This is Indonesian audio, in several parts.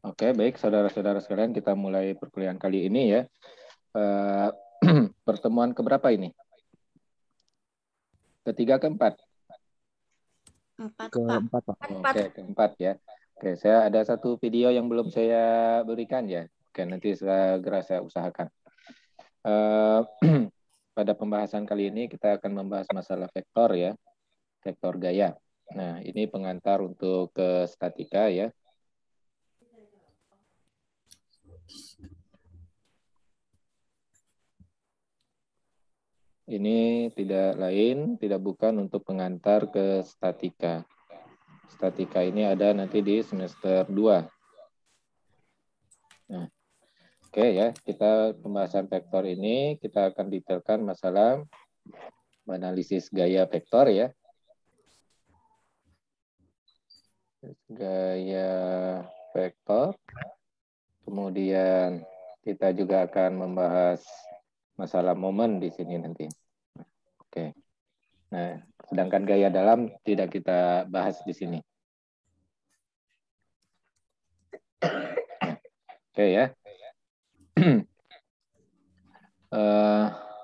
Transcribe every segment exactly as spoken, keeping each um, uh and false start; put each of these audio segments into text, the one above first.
Oke, baik saudara-saudara sekalian, kita mulai perkuliahan kali ini ya. Uh, pertemuan keberapa ini? Ketiga, keempat? Empat, Keempat, Pak. Oke, keempat ya. Oke, saya ada satu video yang belum saya berikan ya. Oke, nanti segera saya usahakan. Uh, pada pembahasan kali ini kita akan membahas masalah vektor ya, vektor gaya. Nah, ini pengantar untuk ke statika ya. Ini tidak lain, tidak bukan untuk pengantar ke statika. Statika ini ada nanti di semester dua. Nah, oke okay ya, kita pembahasan vektor ini, kita akan detailkan masalah analisis gaya vektor ya. Gaya vektor. Kemudian kita juga akan membahas masalah momen di sini nanti. Oke. Nah, sedangkan gaya dalam tidak kita bahas di sini. Oke ya. uh,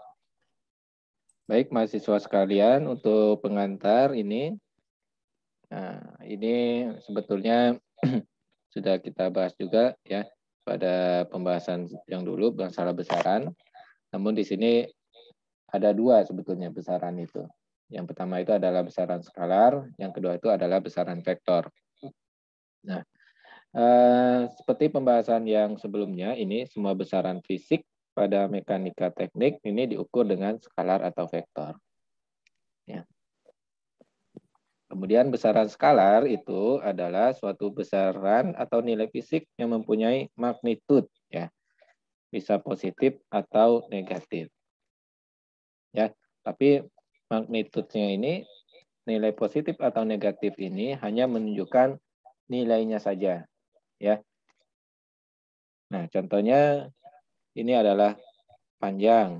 baik mahasiswa sekalian, untuk pengantar ini, nah ini sebetulnya sudah kita bahas juga ya pada pembahasan yang dulu masalah besaran. Namun di sini ada dua sebetulnya besaran itu. Yang pertama itu adalah besaran skalar, yang kedua itu adalah besaran vektor. Nah, eh, seperti pembahasan yang sebelumnya, ini semua besaran fisik pada mekanika teknik ini diukur dengan skalar atau vektor. Ya. Kemudian besaran skalar itu adalah suatu besaran atau nilai fisik yang mempunyai magnitud, ya, bisa positif atau negatif. Ya, tapi magnitudnya ini, nilai positif atau negatif ini hanya menunjukkan nilainya saja, ya. Nah, contohnya ini adalah panjang.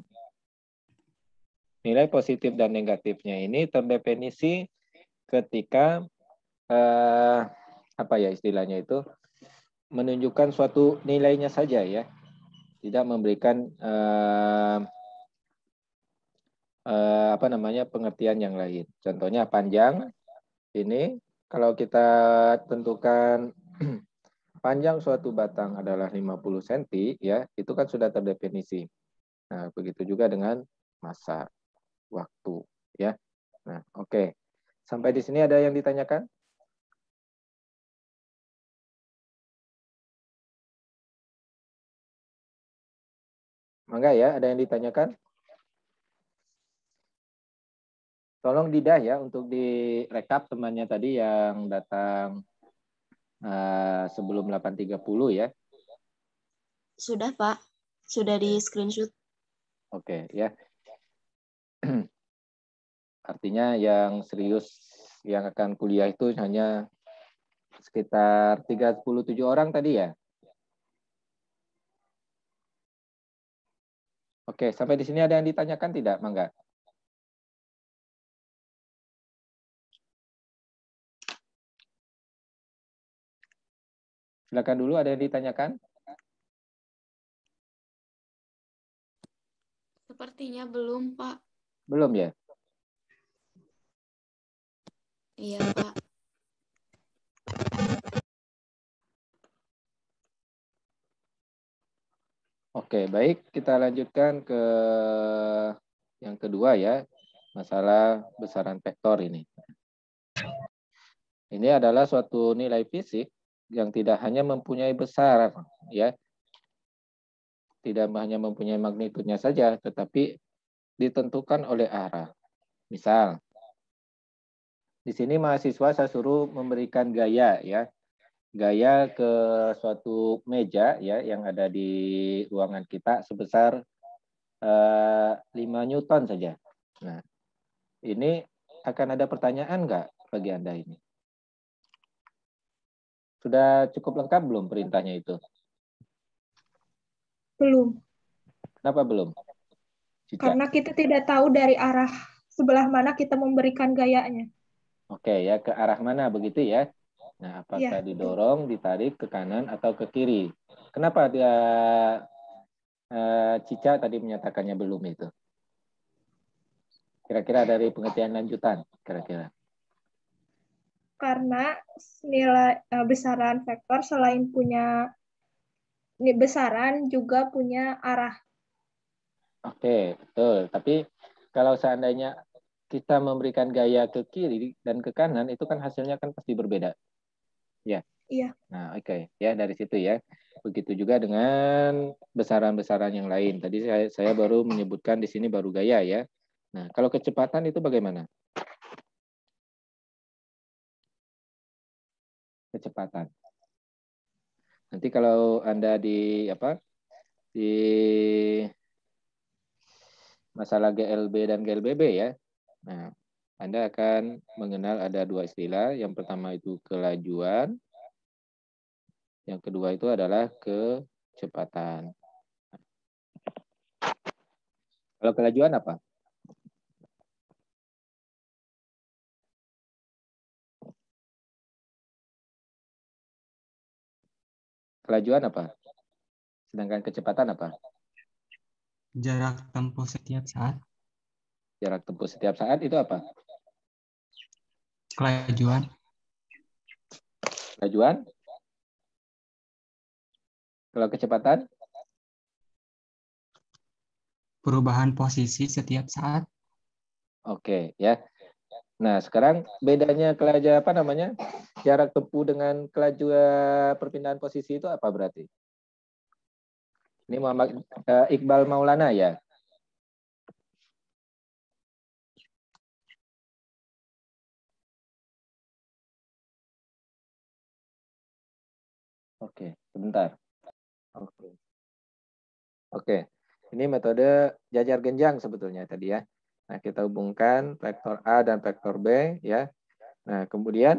Nilai positif dan negatifnya ini terdefinisi ketika eh, apa ya istilahnya itu, menunjukkan suatu nilainya saja ya, tidak memberikan eh, eh, apa namanya pengertian yang lain. Contohnya panjang ini, kalau kita tentukan panjang suatu batang adalah lima puluh sentimeter ya, itu kan sudah terdefinisi. Nah, begitu juga dengan masa, waktu ya. Nah, oke. Okay. Sampai di sini ada yang ditanyakan? Enggak ya, ada yang ditanyakan? Tolong Didah ya untuk direkap temannya tadi yang datang uh, sebelum delapan tiga puluh ya. Sudah, Pak. Sudah di screenshot. Oke, ya. Artinya yang serius yang akan kuliah itu hanya sekitar tiga puluh tujuh orang tadi ya. Oke, sampai di sini ada yang ditanyakan tidak, Mangga? Silakan dulu, ada yang ditanyakan? Sepertinya belum, Pak. Belum ya? Iya, Pak. Oke, baik. Kita lanjutkan ke yang kedua ya, masalah besaran vektor ini. Ini adalah suatu nilai fisik yang tidak hanya mempunyai besar, ya, tidak hanya mempunyai magnitudnya saja, tetapi ditentukan oleh arah. Misal, di sini mahasiswa saya suruh memberikan gaya, ya, gaya ke suatu meja, ya, yang ada di ruangan kita sebesar eh, lima Newton saja. Nah, ini akan ada pertanyaan nggak bagi Anda ini? Sudah cukup lengkap belum perintahnya itu? Belum. Kenapa belum? Cica? Karena kita tidak tahu dari arah sebelah mana kita memberikan gayanya. Oke ya, ke arah mana begitu ya? Nah, apakah Iya. didorong, ditarik ke kanan atau ke kiri? Kenapa dia eh, Cica tadi menyatakannya belum itu? Kira-kira dari pengertian lanjutan, kira-kira. Karena nilai eh, besaran vektor selain punya ini besaran juga punya arah. Oke, betul. Tapi kalau seandainya kita memberikan gaya ke kiri dan ke kanan, itu kan hasilnya kan pasti berbeda. Ya. Iya. Nah, oke. Okay. Ya, dari situ ya. Begitu juga dengan besaran-besaran yang lain. Tadi saya, saya baru menyebutkan di sini baru gaya ya. Nah, kalau kecepatan itu bagaimana? Kecepatan. Nanti kalau Anda di apa? Di masalah G L B dan G L B B ya. Nah, Anda akan mengenal ada dua istilah. Yang pertama itu kelajuan. Yang kedua itu adalah kecepatan. Kalau kelajuan apa? Kelajuan apa? Sedangkan kecepatan apa? Jarak tempuh setiap saat. Jarak tempuh setiap saat itu apa? Kelajuan. Kelajuan? Kalau kecepatan? Perubahan posisi setiap saat. Oke, ya. Nah, sekarang bedanya kelajuan apa namanya? Jarak tempuh dengan kelajuan perpindahan posisi itu apa berarti? Ini Muhammad uh, Iqbal Maulana ya. Oke, sebentar. Oke. Oke. Ini metode jajar genjang sebetulnya tadi ya. Nah, kita hubungkan vektor A dan vektor B ya. Nah, kemudian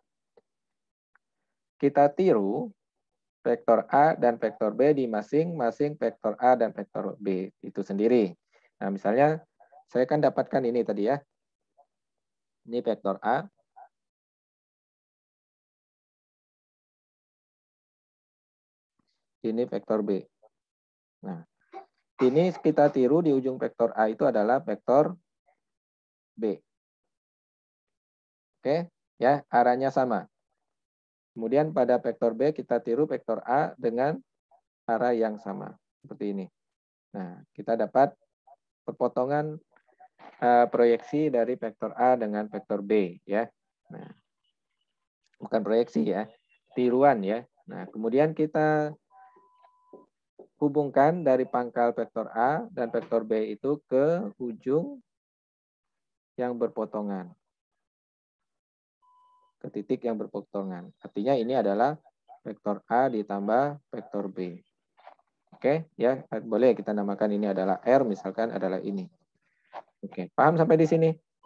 kita tiru vektor A dan vektor B di masing-masing vektor A dan vektor B itu sendiri. Nah, misalnya saya kan dapatkan ini tadi ya. Ini vektor A. Ini vektor B. Nah, ini kita tiru di ujung vektor A itu adalah vektor B. Oke, ya, arahnya sama. Kemudian pada vektor B kita tiru vektor A dengan arah yang sama. Seperti ini. Nah, kita dapat perpotongan uh, proyeksi dari vektor A dengan vektor B. Ya. Nah, bukan proyeksi ya, tiruan ya. Nah, kemudian kita hubungkan dari pangkal vektor A dan vektor B itu ke ujung yang berpotongan. Ke titik yang berpotongan. Artinya ini adalah vektor A ditambah vektor B. Oke, ya, boleh kita namakan ini adalah R, misalkan adalah ini. Oke, paham sampai di sini?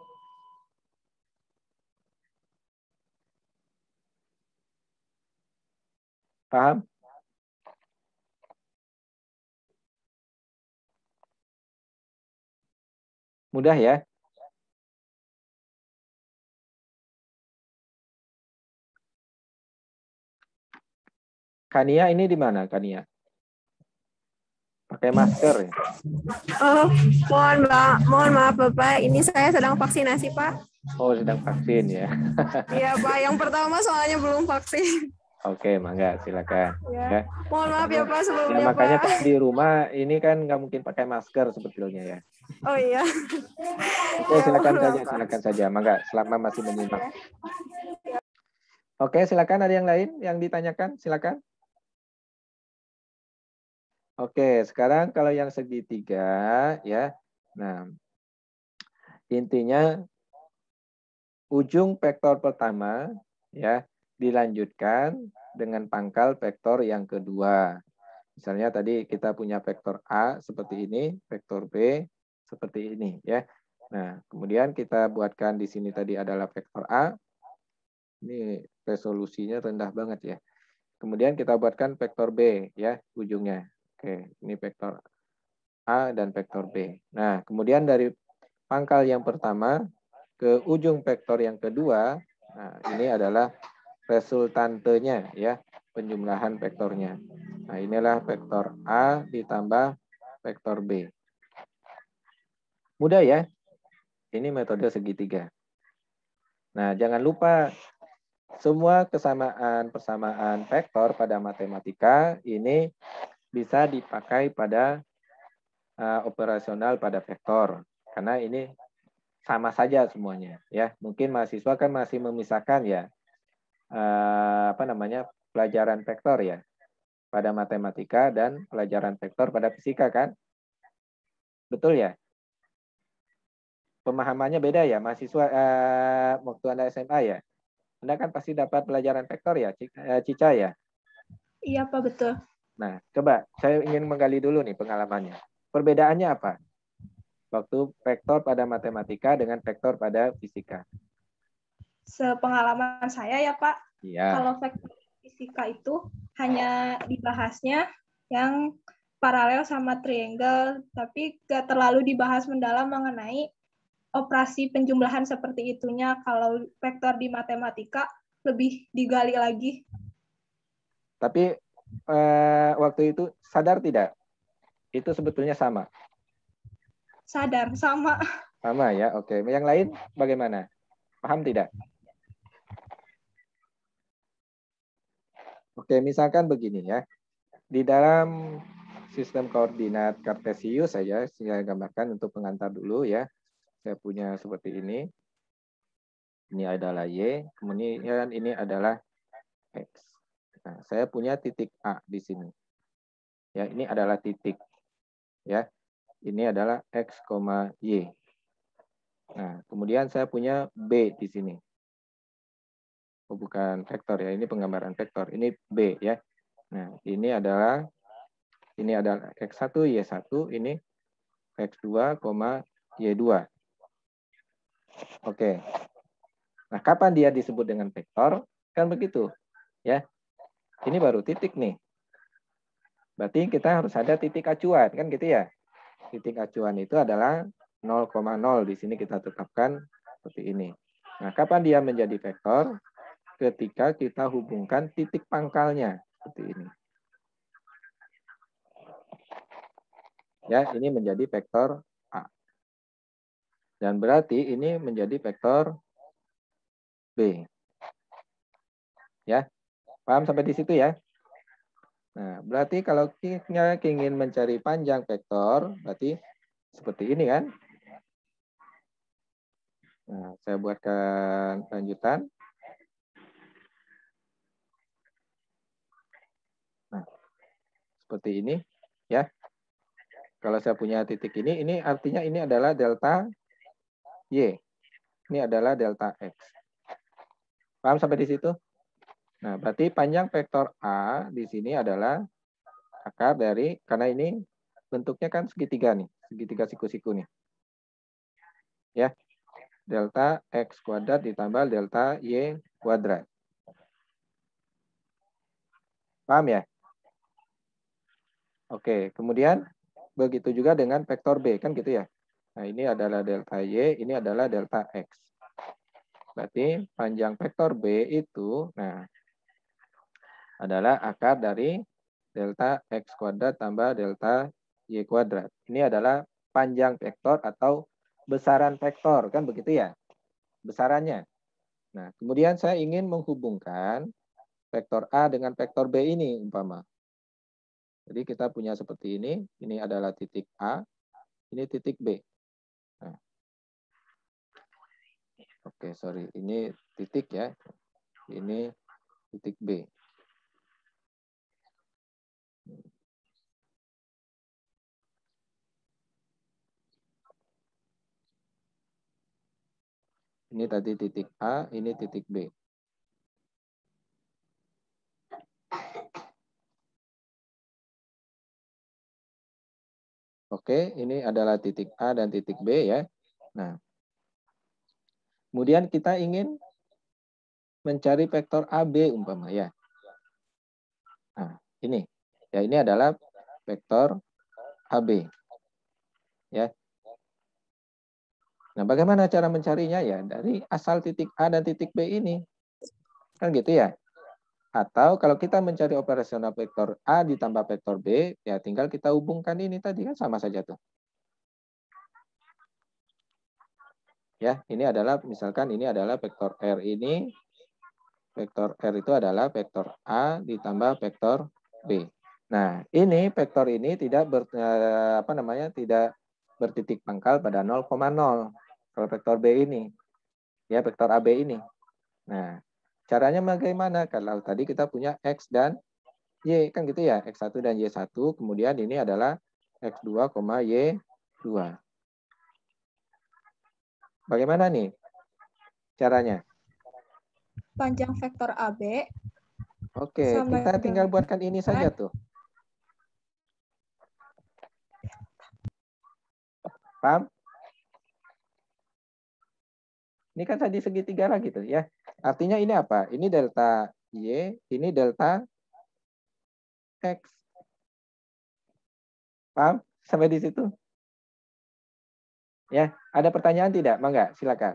Paham? Mudah ya? Kania ini di mana, Kania? Pakai masker ya? Oh, mohon maaf, mohon maaf Bapak, ini saya sedang vaksinasi Pak. Oh, sedang vaksin ya? Iya Pak, yang pertama soalnya belum vaksin. Oke, mangga, silakan. Ya. Ya. Mohon maaf ya Pak sebelumnya Ya, makanya Pak. kalau di rumah ini kan nggak mungkin pakai masker sebetulnya ya. Oh iya. Oke, silakan Ya, saja, Pak. silakan saja, mangga, selama masih menyimak. Oke, silakan, ada yang lain yang ditanyakan, silakan. Oke, sekarang kalau yang segitiga ya. Nah, intinya ujung vektor pertama ya dilanjutkan dengan pangkal vektor yang kedua. Misalnya tadi kita punya vektor A seperti ini, vektor B seperti ini ya. Nah, kemudian kita buatkan di sini tadi adalah vektor A. Ini resolusinya rendah banget ya. Kemudian kita buatkan vektor B ya ujungnya. Oke, ini vektor A dan vektor B. Nah, kemudian dari pangkal yang pertama ke ujung vektor yang kedua, nah ini adalah resultantenya, ya, penjumlahan vektornya. Nah, inilah vektor A ditambah vektor B. Mudah ya? Ini metode segitiga. Nah, jangan lupa semua kesamaan-persamaan vektor pada matematika ini bisa dipakai pada uh, operasional pada vektor. Karena ini sama saja semuanya, ya. Mungkin mahasiswa kan masih memisahkan ya uh, apa namanya pelajaran vektor ya pada matematika dan pelajaran vektor pada fisika kan? Betul ya? Pemahamannya beda ya, mahasiswa uh, waktu Anda S M A ya? Anda kan pasti dapat pelajaran vektor ya, Cica ya? Iya, Pak, betul. Nah, coba saya ingin menggali dulu nih pengalamannya. Perbedaannya apa? Waktu vektor pada matematika dengan vektor pada fisika. Sepengalaman saya ya, Pak, Iya. kalau vektor fisika itu hanya dibahasnya yang paralel sama triangle, tapi nggak terlalu dibahas mendalam mengenai operasi penjumlahan seperti itunya. Kalau vektor di matematika lebih digali lagi. Tapi eh, waktu itu sadar tidak? Itu sebetulnya sama. Sadar, sama. Sama ya, oke. Yang lain bagaimana? Paham tidak? Oke, misalkan begini ya. Di dalam sistem koordinat Kartesius saja, saya gambarkan untuk pengantar dulu ya. Saya punya seperti ini. Ini adalah Y, kemudian ini adalah X. Nah, saya punya titik A di sini. Ya, ini adalah titik. Ya, ini adalah X, Y. Nah, kemudian saya punya B di sini. Oh, bukan vektor ya, ini penggambaran vektor. Ini B ya. Nah, ini adalah ini adalah X satu, Y satu, ini X dua, Y dua. Oke. Nah, kapan dia disebut dengan vektor? Kan begitu. Ya. Ini baru titik nih. Berarti kita harus ada titik acuan, kan gitu ya. Titik acuan itu adalah nol koma nol. Di sini kita tetapkan seperti ini. Nah, kapan dia menjadi vektor? Ketika kita hubungkan titik pangkalnya seperti ini. Ya, ini menjadi vektor A. Dan berarti ini menjadi vektor B. Ya, paham sampai di situ ya? Nah, berarti kalau kita ingin mencari panjang vektor, berarti seperti ini kan? Nah, saya buatkan lanjutan. Nah, seperti ini, ya. Kalau saya punya titik ini, ini artinya ini adalah delta Y. Ini adalah delta X. Paham sampai di situ? Nah, berarti panjang vektor A di sini adalah akar dari, karena ini bentuknya kan segitiga nih, segitiga siku-siku nih. Ya, delta X kuadrat ditambah delta Y kuadrat. Paham ya? Oke, kemudian begitu juga dengan vektor B, kan gitu ya. Nah, ini adalah delta Y, ini adalah delta X. Berarti panjang vektor B itu, nah, adalah akar dari delta X kuadrat tambah delta Y kuadrat. Ini adalah panjang vektor atau besaran vektor, kan begitu ya? Besarannya. Nah, kemudian saya ingin menghubungkan vektor A dengan vektor B ini, umpama. Jadi kita punya seperti ini, ini adalah titik A, ini titik B. Nah. Oke, sorry, ini titik ya, ini titik B. Ini tadi titik A, ini titik B. Oke, ini adalah titik A dan titik B ya. Nah, kemudian kita ingin mencari vektor A B umpama ya. Nah, ini. Ya, ini adalah vektor A B. Ya. Nah, bagaimana cara mencarinya ya? Dari asal titik A dan titik B ini. Kan gitu ya. Atau kalau kita mencari operasional vektor A ditambah vektor B, ya tinggal kita hubungkan ini tadi kan sama saja tuh. Ya, ini adalah misalkan ini adalah vektor R ini, vektor R itu adalah vektor A ditambah vektor B. Nah, ini vektor ini tidak ber, eh, apa namanya? tidak bertitik pangkal pada nol koma nol. Kalau vektor B ini, ya vektor A B ini. Nah, caranya bagaimana? Kalau tadi kita punya X dan Y, kan gitu ya, X satu dan Y satu, kemudian ini adalah X dua, Y dua. Bagaimana nih caranya? Panjang vektor A B. Oke, sama kita tinggal dengan buatkan ini saja tuh. Paham? Ini kan tadi segitiga lagi tuh ya. Artinya ini apa? Ini delta Y, ini delta X. Paham? Sampai di situ? Ya, ada pertanyaan tidak? Mangga, silakan.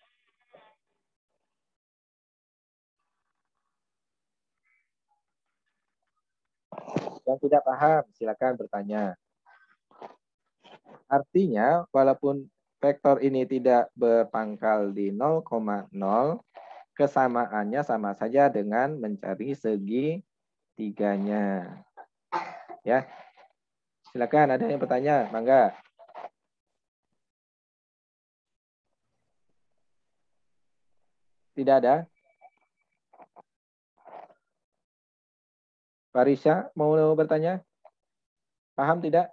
Yang tidak paham, silakan bertanya. Artinya, walaupun vektor ini tidak berpangkal di nol koma nol, kesamaannya sama saja dengan mencari segi tiganya. Ya, silakan. Ada yang bertanya, mangga. Tidak ada? Farisha mau bertanya? Paham tidak?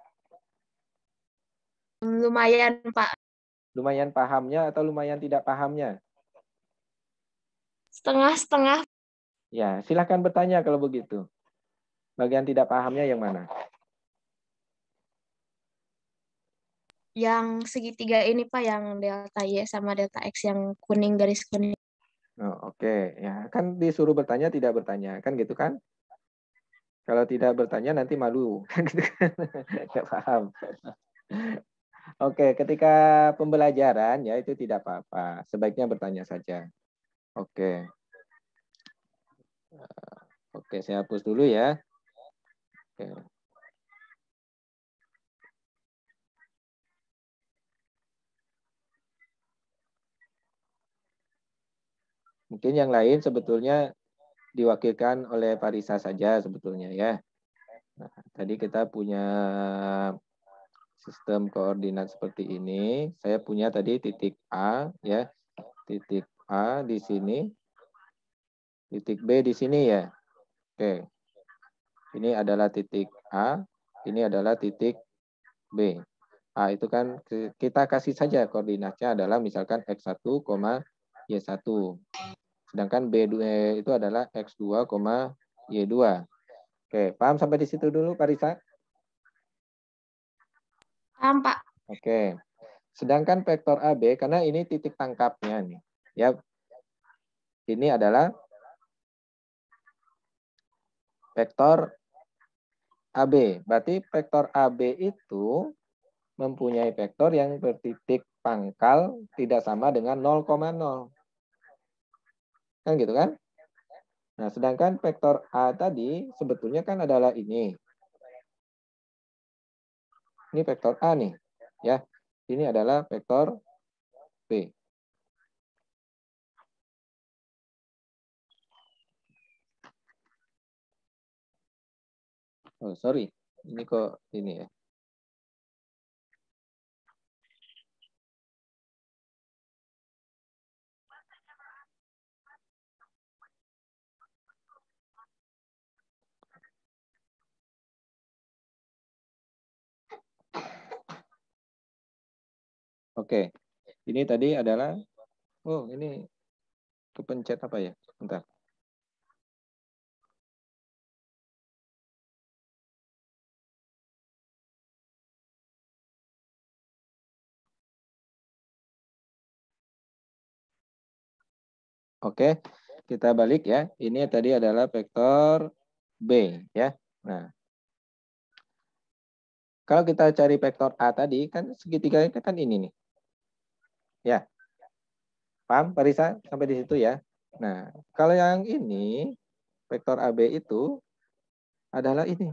Lumayan, Pak. Lumayan pahamnya atau lumayan tidak pahamnya? Setengah-setengah. Ya, silakan bertanya kalau begitu. Bagian tidak pahamnya yang mana? Yang segitiga ini, Pak, yang delta Y sama delta X yang kuning, garis kuning. Oh, oke, okay. Ya kan disuruh bertanya tidak bertanya, kan gitu kan? Kalau tidak bertanya nanti malu, nggak paham. Oke, okay. Ketika pembelajaran ya itu tidak apa-apa, sebaiknya bertanya saja. Oke, okay. Oke, okay, saya hapus dulu ya. Oke. Okay. Mungkin yang lain sebetulnya diwakilkan oleh Farisa saja sebetulnya ya. Nah, tadi kita punya sistem koordinat seperti ini. Saya punya tadi titik A ya. Titik A di sini. Titik B di sini ya. Oke. Ini adalah titik A, ini adalah titik B. A itu kan kita kasih saja koordinatnya adalah misalkan X satu, Y satu. Sedangkan B dua itu adalah X dua, Y dua. Oke, paham sampai di situ dulu, Parisa? Paham, Pak. Oke. Sedangkan vektor A B, karena ini titik tangkapnya nih. Ya, ini adalah vektor A B. Berarti vektor A B itu mempunyai vektor yang bertitik pangkal tidak sama dengan nol koma nol. Kan gitu kan? Nah, sedangkan vektor A tadi sebetulnya kan adalah ini. Ini vektor A nih, ya. Ini adalah vektor B. Oh, sorry. Ini kok ini ya. Oke. Ini tadi adalah oh, ini kepencet apa ya? Bentar. Oke, kita balik ya. Ini tadi adalah vektor B ya. Nah, kalau kita cari vektor A tadi kan segitiga kan ini nih. Ya. Paham, Parisa? Sampai di situ ya. Nah, kalau yang ini, vektor A B itu adalah ini.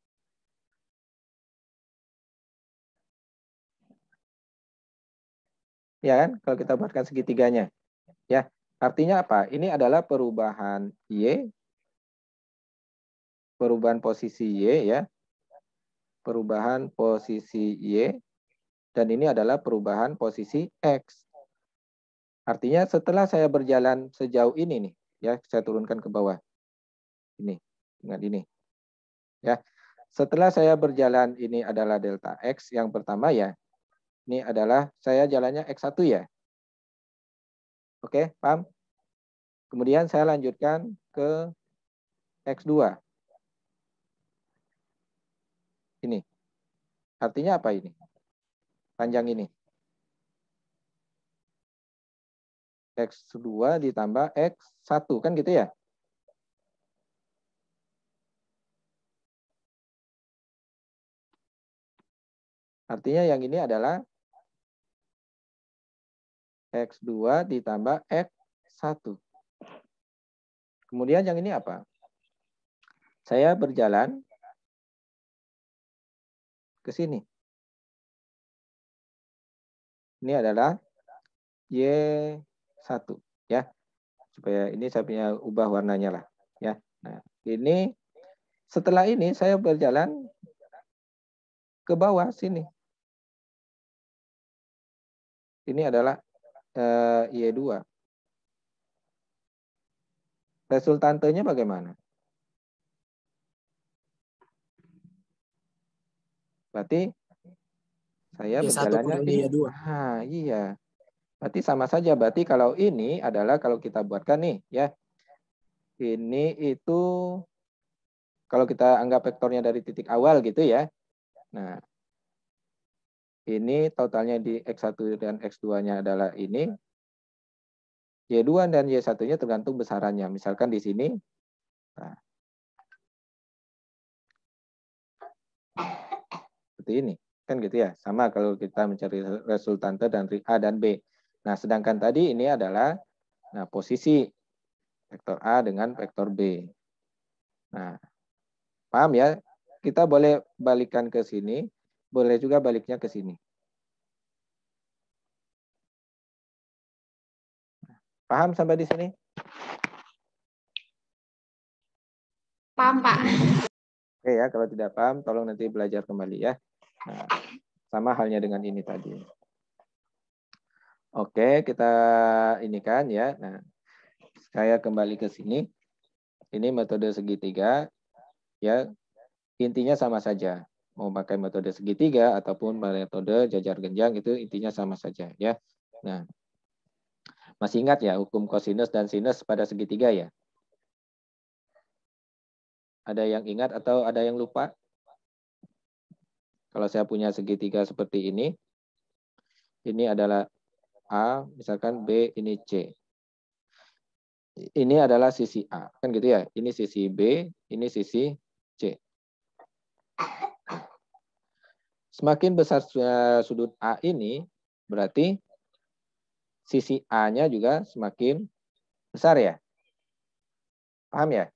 Ya kan? Kalau kita buatkan segitiganya. Ya, artinya apa? Ini adalah perubahan Y, perubahan posisi Y ya. Perubahan posisi Y, dan ini adalah perubahan posisi X. Artinya setelah saya berjalan sejauh ini nih, ya, saya turunkan ke bawah. Ini, dengan ini. Ya. Setelah saya berjalan ini adalah delta X yang pertama ya. Ini adalah saya jalannya X satu ya. Oke, paham? Kemudian saya lanjutkan ke X dua. Ini. Artinya apa ini? Panjang ini. X dua ditambah X satu, kan gitu ya? Artinya yang ini adalah X dua ditambah X satu. Kemudian yang ini apa? Saya berjalan ke sini. Ini adalah Y satu ya. Supaya ini saya punya ubah warnanya lah ya. Nah, ini setelah ini saya berjalan ke bawah sini. Ini adalah uh, Y dua. Resultantenya bagaimana? Berarti saya berjalannya ini. Ah, iya. Berarti sama saja. Berarti kalau ini adalah kalau kita buatkan nih ya. Ini itu kalau kita anggap vektornya dari titik awal gitu ya. Nah, ini totalnya di X satu dan X dua-nya adalah ini. Y dua dan Y satu-nya tergantung besarannya. Misalkan di sini. Nah, seperti ini. Kan gitu ya. Sama kalau kita mencari resultante dari A dan B. Nah, sedangkan tadi ini adalah nah, posisi vektor A dengan vektor B. Nah, paham ya? Kita boleh balikkan ke sini. Boleh juga baliknya ke sini. Paham sampai di sini? Paham, Pak. Oke ya, kalau tidak paham, tolong nanti belajar kembali ya. Nah, sama halnya dengan ini tadi. Oke, kita ini kan ya. Nah, saya kembali ke sini. Ini metode segitiga. Ya, intinya sama saja. Mau pakai metode segitiga ataupun metode jajar genjang itu intinya sama saja ya. Nah, masih ingat ya hukum kosinus dan sinus pada segitiga ya? Ada yang ingat atau ada yang lupa? Kalau saya punya segitiga seperti ini, ini adalah A, misalkan B, ini C. Ini adalah sisi A, kan gitu ya? Ini sisi B, ini sisi C. Semakin besar sudut A ini, berarti sisi A-nya juga semakin besar ya? Paham ya?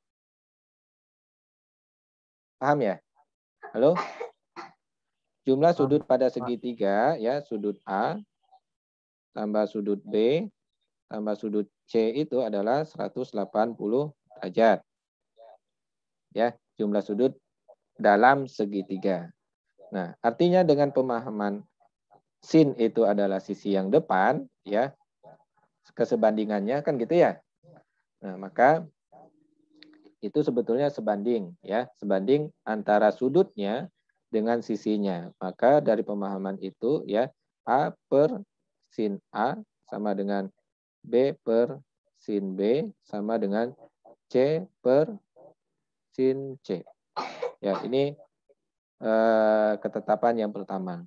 Paham ya? Halo? Jumlah sudut pada segitiga ya, sudut A tambah sudut B tambah sudut C itu adalah seratus delapan puluh derajat. Ya, jumlah sudut dalam segitiga. Nah, artinya dengan pemahaman sin itu adalah sisi yang depan ya, kesebandingannya kan gitu ya. Nah, maka itu sebetulnya sebanding ya, sebanding antara sudutnya dengan sisinya. Maka dari pemahaman itu ya, A per sin A sama dengan B per sin B sama dengan C per sin C. Ya, ini eh, ketetapan yang pertama.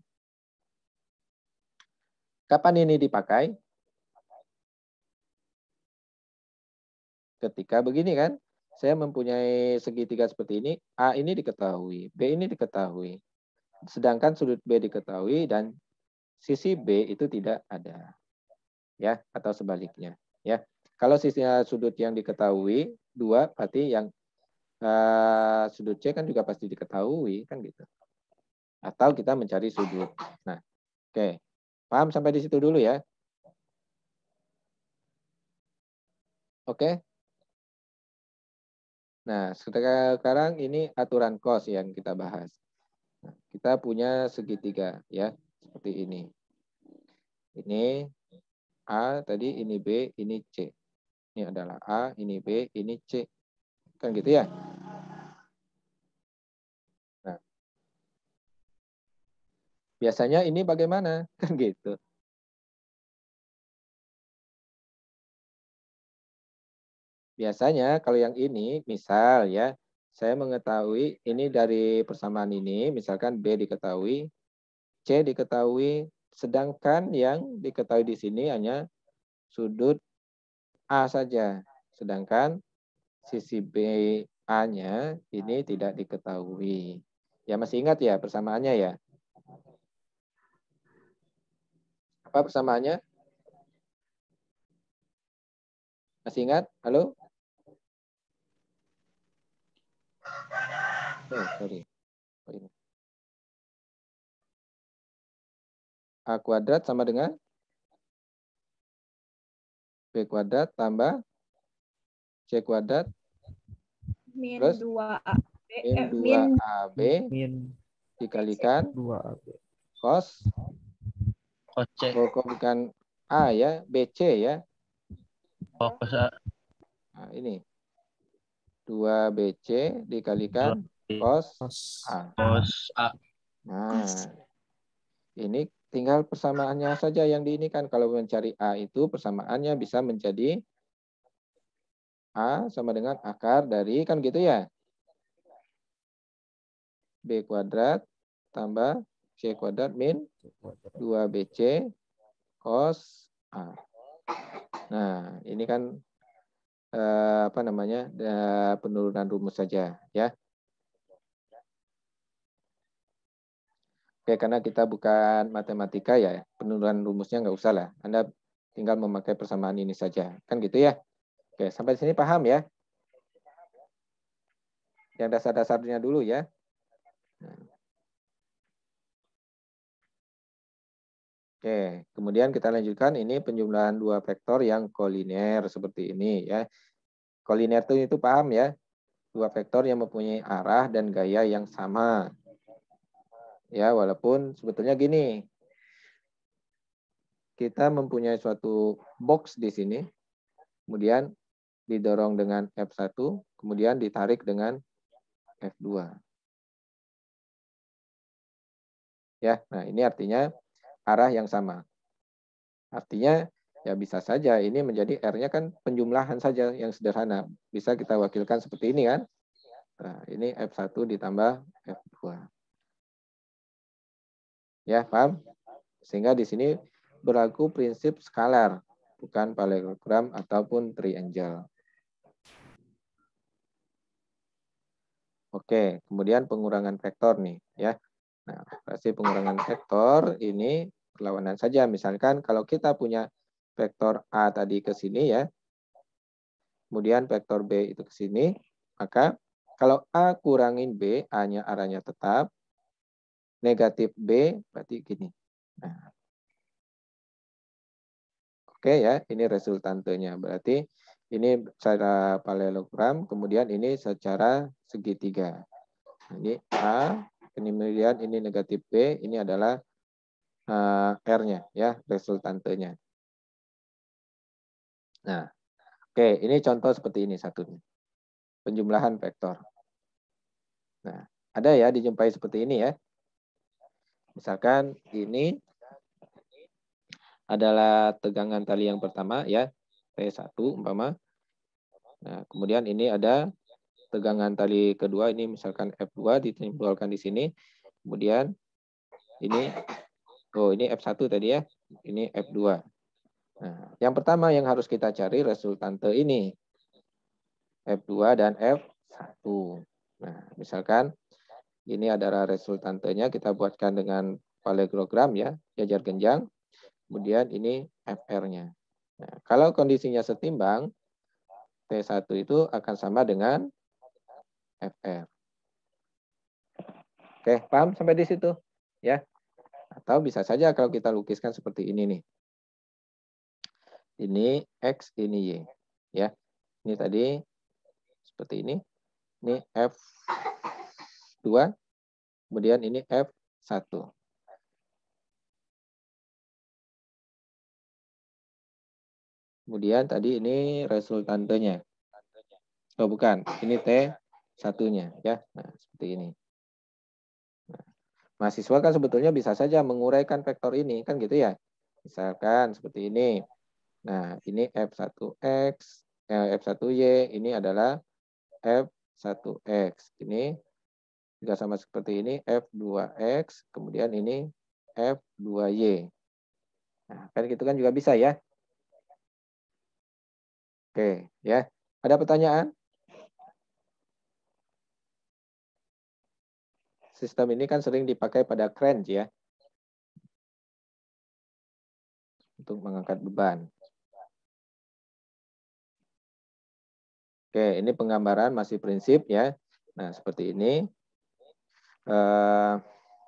Kapan ini dipakai? Ketika begini kan, saya mempunyai segitiga seperti ini, A ini diketahui, B ini diketahui. Sedangkan sudut B diketahui dan sisi B itu tidak ada. Ya, atau sebaliknya, ya. Kalau sisi sudut yang diketahui dua, berarti yang uh, sudut C kan juga pasti diketahui kan gitu. Atau kita mencari sudut. Nah, oke, okay. Paham sampai di situ dulu ya. Oke. Okay. Nah, sekarang ini aturan cos yang kita bahas. Nah, kita punya segitiga ya, seperti ini. Ini A tadi, ini B, ini C. Ini adalah A, ini B, ini C. Kan gitu ya. Nah, biasanya ini bagaimana? Kan gitu. Biasanya kalau yang ini, misal ya, saya mengetahui ini dari persamaan ini, misalkan B diketahui, C diketahui, sedangkan yang diketahui di sini hanya sudut A saja. Sedangkan sisi B A-nya ini tidak diketahui. Ya masih ingat ya persamaannya ya? Apa persamaannya? Masih ingat? Halo? Oh, sorry. Oh, ini. A kuadrat sama dengan B kuadrat tambah C kuadrat Min terus dua A B, min eh, dua min A B dikalikan dua A B. cos Cos C. oh, kok bukan A ya, B C ya. Oh, cos A. Nah, ini dua B C dikalikan cos A. Cos A. Nah, ini tinggal persamaannya saja yang diinikan. Kalau mencari A itu persamaannya bisa menjadi A sama dengan akar dari, kan gitu ya. B kuadrat tambah C kuadrat min dua B C cos A. Nah, ini kan eh, apa namanya eh, penurunan rumus saja ya. Oke, karena kita bukan matematika ya, penurunan rumusnya nggak usah lah. Anda tinggal memakai persamaan ini saja. Kan gitu ya. Oke, sampai sini paham ya? Yang dasar-dasarnya dulu ya. Oke, kemudian kita lanjutkan ini penjumlahan dua vektor yang koliner seperti ini ya. Koliner itu itu paham ya? Dua vektor yang mempunyai arah dan gaya yang sama. Ya, walaupun sebetulnya gini. Kita mempunyai suatu box di sini. Kemudian didorong dengan F satu, kemudian ditarik dengan F dua. Ya, nah ini artinya arah yang sama. Artinya ya bisa saja ini menjadi R-nya kan penjumlahan saja yang sederhana. Bisa kita wakilkan seperti ini kan. Nah, ini F satu ditambah F dua. Ya, paham? Sehingga di sini berlaku prinsip skalar, bukan parallelogram ataupun triangle. Oke, kemudian pengurangan vektor nih, ya. Nah, operasi pengurangan vektor ini perlawanan saja. Misalkan kalau kita punya vektor A tadi ke sini ya, kemudian vektor B itu ke sini, maka kalau A kurangin B, A-nya arahnya tetap, negatif B berarti gini. Nah, oke ya, ini resultantenya. Berarti ini secara paralelogram, kemudian ini secara segitiga. Ini A, kemudian ini negatif B, ini adalah uh, R-nya, ya, resultantenya. Nah, oke, ini contoh seperti ini satunya. Penjumlahan vektor. Nah, ada ya dijumpai seperti ini ya. Misalkan ini adalah tegangan tali yang pertama ya, T satu umpama. Nah, kemudian ini ada tegangan tali kedua, ini misalkan F dua disimbolkan di sini. Kemudian ini, oh ini F satu tadi ya, ini F dua. Nah, yang pertama yang harus kita cari resultante ini. F dua dan F satu. Nah, misalkan ini adalah resultantenya, kita buatkan dengan paralelogram ya, jajar genjang. Kemudian ini F R-nya. Nah, kalau kondisinya setimbang, T satu itu akan sama dengan F R. Oke, paham sampai di situ? Ya. Atau bisa saja kalau kita lukiskan seperti ini nih. Ini X, ini Y. Ya. Ini tadi seperti ini. Ini F dua, kemudian ini F satu. Kemudian tadi ini resultantenya. Oh bukan, ini T satunya ya. Nah, seperti ini. Nah, mahasiswa kan sebetulnya bisa saja menguraikan vektor ini kan gitu ya. Misalkan seperti ini. Nah, ini F satu X, eh, F satu Y, ini adalah F satu X. Ini juga sama seperti ini F dua X, kemudian ini F dua Y. Nah, kan gitu kan juga bisa ya. Oke, ya. Ada pertanyaan? Sistem ini kan sering dipakai pada crane ya. Untuk mengangkat beban. Oke, ini penggambaran masih prinsip ya. Nah, seperti ini. Uh,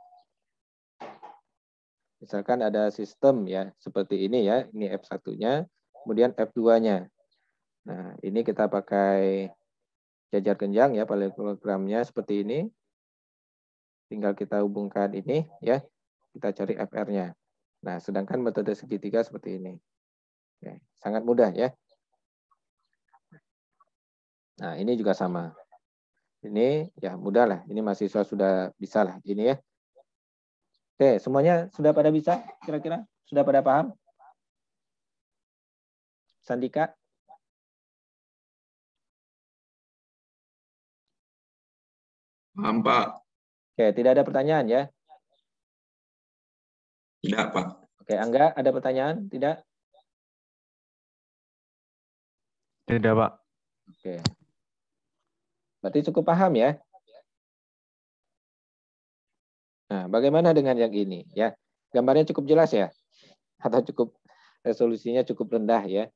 misalkan ada sistem ya, seperti ini ya. Ini F satu-nya, kemudian F dua-nya. Nah, ini kita pakai jajar genjang ya, paralelogramnya seperti ini. Tinggal kita hubungkan ini ya, kita cari F R-nya. Nah, sedangkan metode segitiga seperti ini. Oke, sangat mudah ya. Nah, ini juga sama. Ini ya mudah lah, ini mahasiswa sudah bisa lah ini ya. Oke, semuanya sudah pada bisa kira-kira? Sudah pada paham? Sandika? Paham, Pak. Oke, tidak ada pertanyaan ya? Tidak, Pak. Oke, Angga, ada pertanyaan? Tidak? Tidak, Pak. Oke. Berarti cukup paham ya? Nah, bagaimana dengan yang ini ya? Gambarnya cukup jelas ya? Atau cukup resolusinya cukup rendah ya?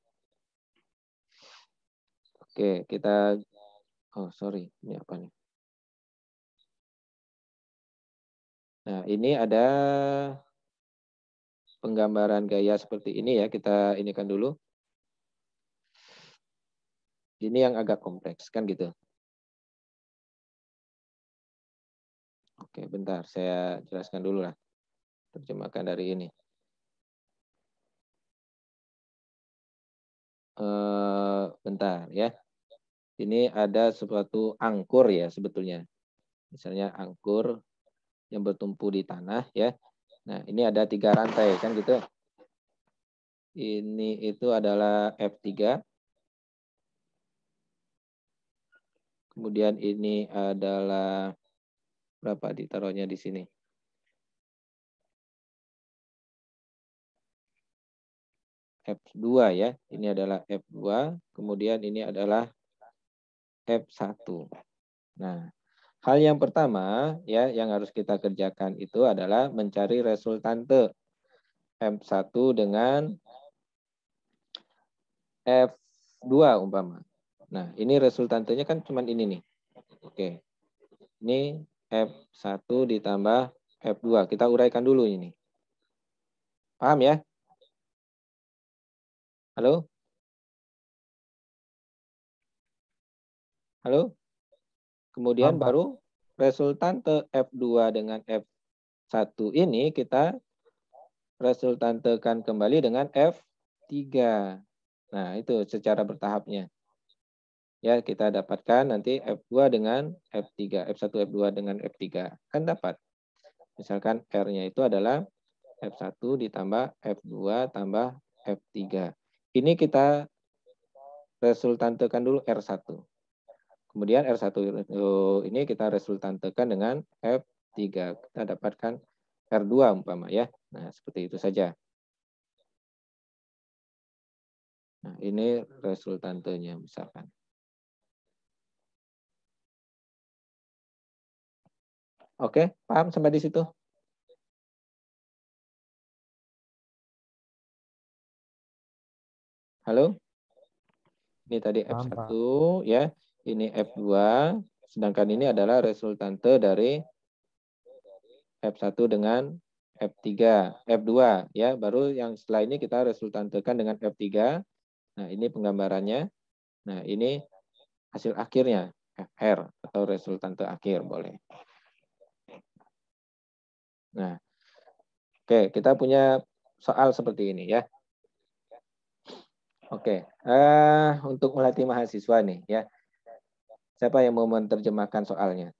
Oke, kita oh sorry, ini apa nih? Nah, ini ada penggambaran gaya seperti ini ya, kita inikan dulu. Ini yang agak kompleks kan gitu. Oke, bentar, saya jelaskan dulu lah. Terjemahkan dari ini. Eh, bentar ya. Ini ada suatu angkur ya sebetulnya. Misalnya angkur yang bertumpu di tanah ya. Nah, ini ada tiga rantai kan gitu. Ini itu adalah F tiga. Kemudian ini adalah berapa ditaruhnya di sini? F dua ya. Ini adalah F dua, kemudian ini adalah F satu. Nah, hal yang pertama ya yang harus kita kerjakan itu adalah mencari resultante F satu dengan F dua umpama. Nah, ini resultantenya kan cuma ini nih. Oke. Ini F satu ditambah F dua. Kita uraikan dulu ini. Paham ya? Halo? Halo? Kemudian Paham, Pak. baru resultante F dua dengan F satu ini kita resultantekan kembali dengan F tiga. Nah, itu secara bertahapnya. Ya, kita dapatkan nanti F dua dengan F tiga, F satu, F dua dengan F tiga. Kan dapat. Misalkan R-nya itu adalah F satu ditambah F dua tambah F tiga. Ini kita resultantekan dulu R satu. Kemudian R satu ini kita resultantekan dengan F tiga. Kita dapatkan R dua umpama ya. Nah, seperti itu saja. Nah, ini resultantenya misalkan. Oke, paham sampai di situ? Halo? Ini tadi F Paham, Pak. satu ya. Ini F dua. Sedangkan ini adalah resultante dari F satu dengan F tiga, F dua ya. Baru yang setelah ini kita resultantekan dengan F tiga. Nah, ini penggambarannya. Nah, ini hasil akhirnya F R atau resultante akhir boleh. Nah, oke, kita punya soal seperti ini ya. Oke, uh, untuk melatih mahasiswa nih ya. Siapa yang mau menerjemahkan soalnya?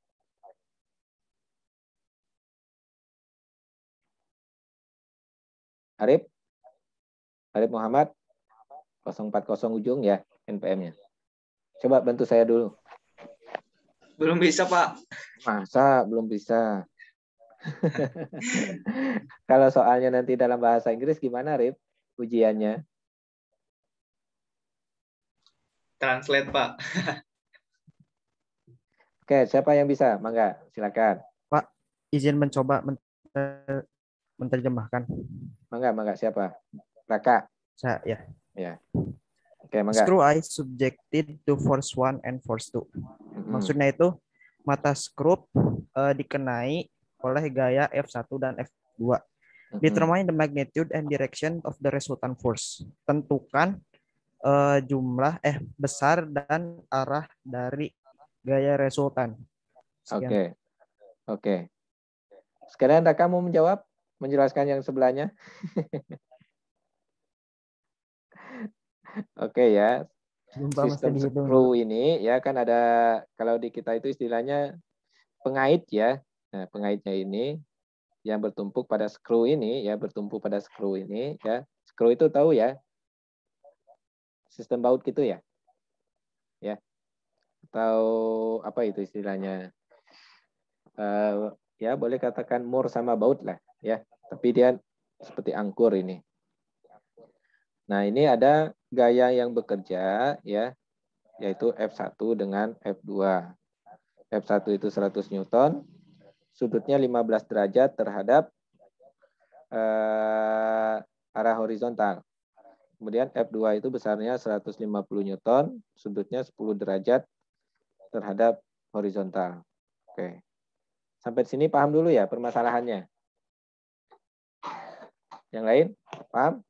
Arif? Arif Muhammad? nol empat nol ujung ya N P M-nya. Coba bantu saya dulu. Belum bisa, Pak. Masa belum bisa? Kalau soalnya nanti dalam bahasa Inggris gimana, Arif? Ujiannya? Translate, Pak. Oke, siapa yang bisa? Mangga, silakan. Pak, izin mencoba men- menerjemahkan. Mangga, mangga siapa? Raka. Saya ya. Ya. Oke, mangga. Screw eye subjected to force one and force two. Mm-hmm. Maksudnya itu mata skrup uh, dikenai oleh gaya F satu dan F dua. Mm-hmm. Determine the magnitude and direction of the resultant force. Tentukan uh, jumlah eh besar dan arah dari gaya resultan. Oke. Oke. Okay. Sekarang Raka mau menjawab, menjelaskan yang sebelahnya. Oke okay, ya. Jumpa sistem screw ini ya kan ada, kalau di kita itu istilahnya pengait ya. Nah, pengaitnya ini yang bertumpuk pada screw ini ya, bertumpu pada screw ini ya. Screw itu tahu ya? Sistem baut gitu ya? Ya. Atau apa itu istilahnya? Uh, ya boleh katakan mur sama baut lah ya. Tapi dia seperti angkur ini. Nah, ini ada gaya yang bekerja ya, yaitu F satu dengan F dua. F satu itu seratus Newton, sudutnya lima belas derajat terhadap uh, arah horizontal. Kemudian F dua itu besarnya seratus lima puluh Newton, sudutnya sepuluh derajat terhadap horizontal. Oke. Sampai sini paham dulu ya permasalahannya. Yang lain? Paham?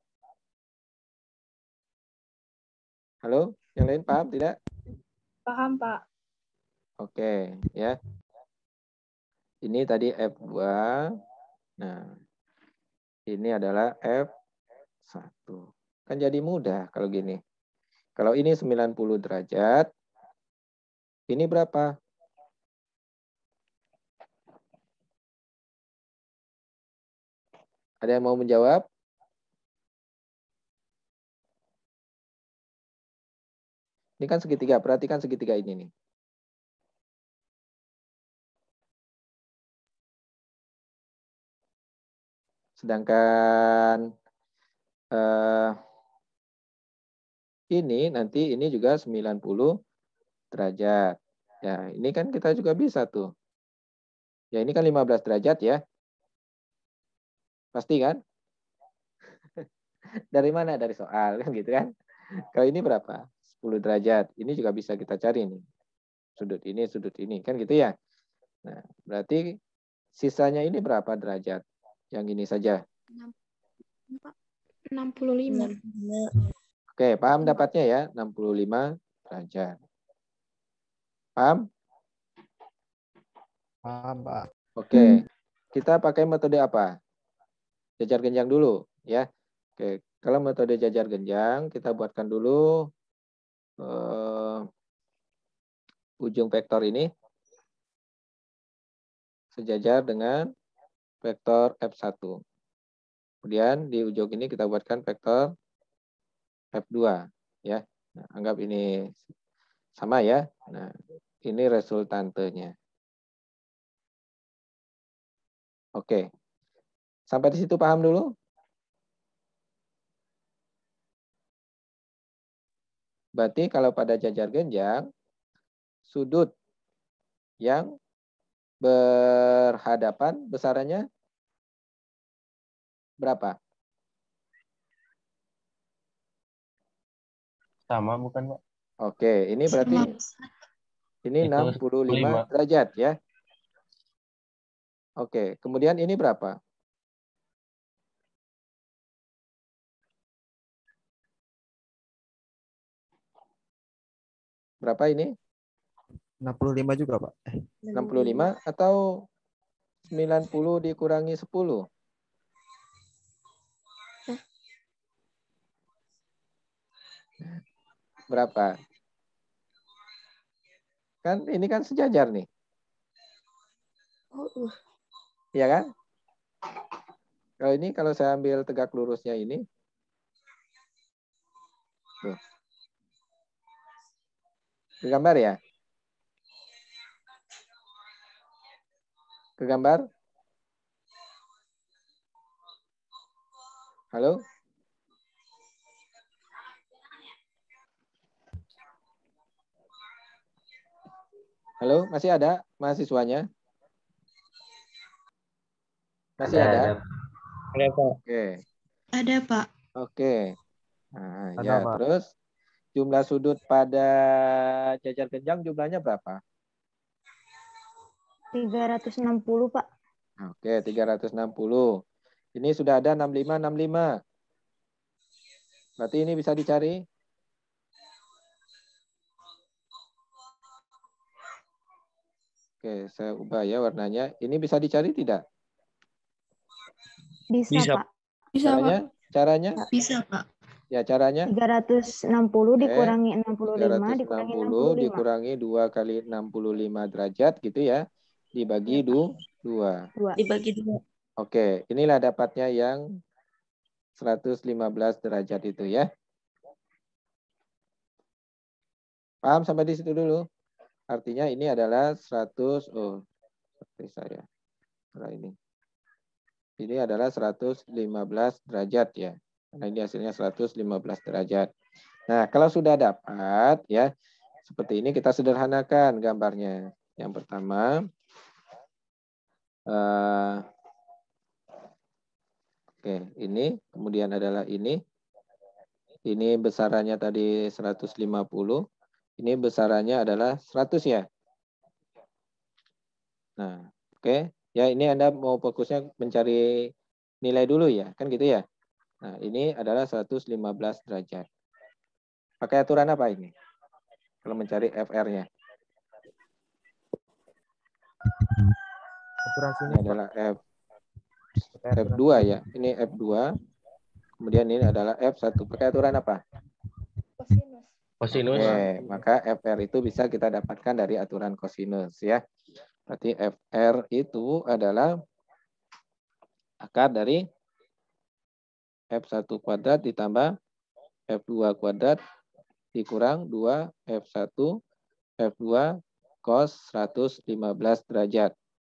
Halo? Yang lain paham tidak? Paham, Pak. Oke, ya. Ini tadi F dua. Nah, ini adalah F satu. Kan jadi mudah kalau gini. Kalau ini sembilan puluh derajat, ini berapa? Ada yang mau menjawab? Ini kan segitiga, perhatikan segitiga ini nih. Sedangkan eh, ini nanti ini juga sembilan puluh derajat. Ya, ini kan kita juga bisa tuh. Ya, ini kan lima belas derajat ya. Pasti kan? Dari mana? Dari soal kan gitu kan. Kalau ini berapa? sepuluh derajat. Ini juga bisa kita cari nih. Sudut ini, sudut ini. Kan gitu ya. Nah, berarti sisanya ini berapa derajat? Yang ini saja. enam puluh lima. Oke, paham dapatnya ya? enam puluh lima derajat. Paham? Paham, Pak. Oke. Kita pakai metode apa? Jajar genjang dulu ya. Oke, kalau metode jajar genjang kita buatkan dulu uh, ujung vektor ini sejajar dengan vektor F satu. Kemudian di ujung ini kita buatkan vektor F dua ya. Nah, anggap ini sama ya. Nah, ini resultantenya. Oke. Sampai di situ paham dulu? Berarti kalau pada jajar genjang, sudut yang berhadapan besarannya berapa? Sama bukan, Pak? Oke, ini berarti ini Itu enam puluh lima derajat ya. Oke, kemudian ini berapa? Berapa ini? enam puluh lima juga, Pak. Eh, enam puluh lima atau sembilan puluh dikurangi sepuluh? Berapa? Kan ini kan sejajar nih. Iya kan? Kalau ini kalau saya ambil tegak lurusnya ini. Tuh. Kegambar ya? Kegambar? Halo? Halo, masih ada mahasiswanya? Masih ada? Ada, ada Pak. Oke. Ada, Pak. Oke. Nah, Ada, ya, Pak. terus jumlah sudut pada jajar genjang jumlahnya berapa? tiga ratus enam puluh, Pak. Oke, tiga ratus enam puluh. Ini sudah ada enam puluh lima, enam puluh lima. Berarti ini bisa dicari? Oke, saya ubah ya warnanya. Ini bisa dicari tidak? Bisa, Bisa. Pak. Bisa, Caranya? Pak. Caranya? Bisa, Pak. Ya, caranya? tiga ratus enam puluh Oke, dikurangi enam puluh tiga lima ratus enam dikurangi enam puluh puluh lima. dikurangi dua kali enam puluh lima derajat gitu ya. Dibagi Ya, Pak. du, dua. Dua. Dibagi dua. Oke, inilah dapatnya yang seratus lima belas derajat itu ya. Paham sampai di situ dulu? Artinya ini adalah seratus, oh, seperti saya. Nah, ini. Ini adalah seratus lima belas derajat ya. Karena ini hasilnya seratus lima belas derajat. Nah, kalau sudah dapat ya, seperti ini kita sederhanakan gambarnya. Yang pertama, uh, oke, ini, kemudian adalah ini. Ini besarannya tadi seratus lima puluh. Ini besarannya adalah seratus ya. Nah, oke. Ya, ini Anda mau fokusnya mencari nilai dulu ya, kan gitu ya. Nah, ini adalah seratus lima belas derajat. Pakai aturan apa ini? Kalau mencari F R-nya. Aturan sini, Ini Pak. adalah F, Pakai F aturan dua sini. ya. Ini F dua. Kemudian ini adalah F satu. Pakai aturan apa? Kosinus. Kosinus. Oke, maka F R itu bisa kita dapatkan dari aturan kosinus ya. Berarti F R itu adalah akar dari F satu kuadrat ditambah F dua kuadrat dikurang dua F satu F dua cos seratus lima belas derajat.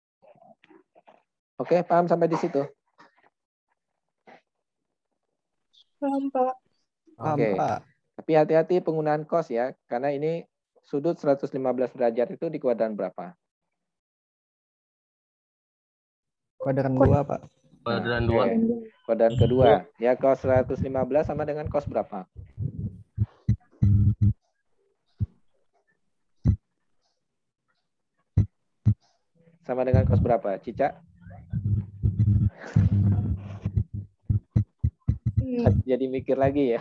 Oke, paham sampai di situ? Paham, Pak. Paham, Oke. Pak. Tapi hati-hati penggunaan cos ya, karena ini sudut seratus lima belas derajat itu di kuadran berapa? Kuadran dua, Pak. Kuadran Nah, dua. oke. Kuadran kedua. Ya, cos seratus lima belas sama dengan cos berapa? Sama dengan cos berapa? Cica? Jadi mikir lagi ya.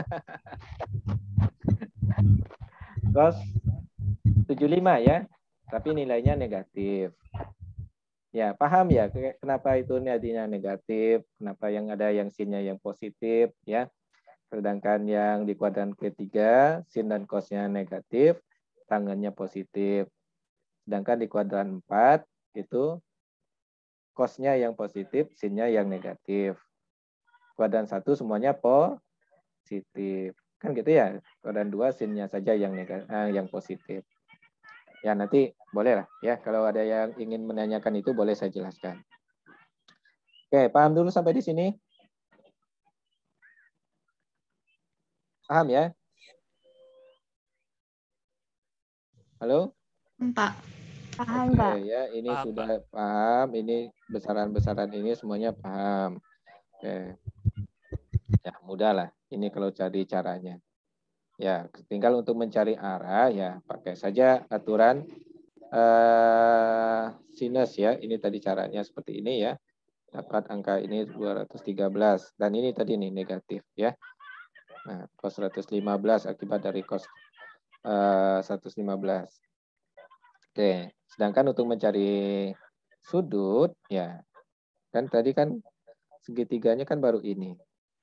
Cos tujuh puluh lima ya, tapi nilainya negatif. Ya, paham ya kenapa itu nilainya negatif, kenapa yang ada yang sin-nya yang positif ya. Sedangkan yang di kuadran ketiga, sin dan cos-nya negatif, tangennya positif. Sedangkan di kuadran empat itu cos-nya yang positif, sin-nya yang negatif. Kuadran satu semuanya positif. Kan gitu ya. Kuadran dua sin-nya saja yang negatif, eh, yang positif. Ya, nanti boleh lah ya. Kalau ada yang ingin menanyakan itu boleh saya jelaskan. Oke, paham dulu sampai di sini? Paham ya? Halo? Pak. Paham, Oke, Pak. ya, ini Paham, sudah paham. Ini besaran-besaran ini semuanya paham. Oke. Ya, mudah lah. Ini kalau cari caranya. Ya, tinggal untuk mencari arah ya pakai saja aturan uh, sinus ya. Ini tadi caranya seperti ini ya. Dapat angka ini dua ratus tiga belas dan ini tadi nih negatif ya. Nah, cos seratus lima belas akibat dari cos uh, seratus lima belas. Oke, sedangkan untuk mencari sudut ya. Kan tadi kan segitiganya kan baru ini.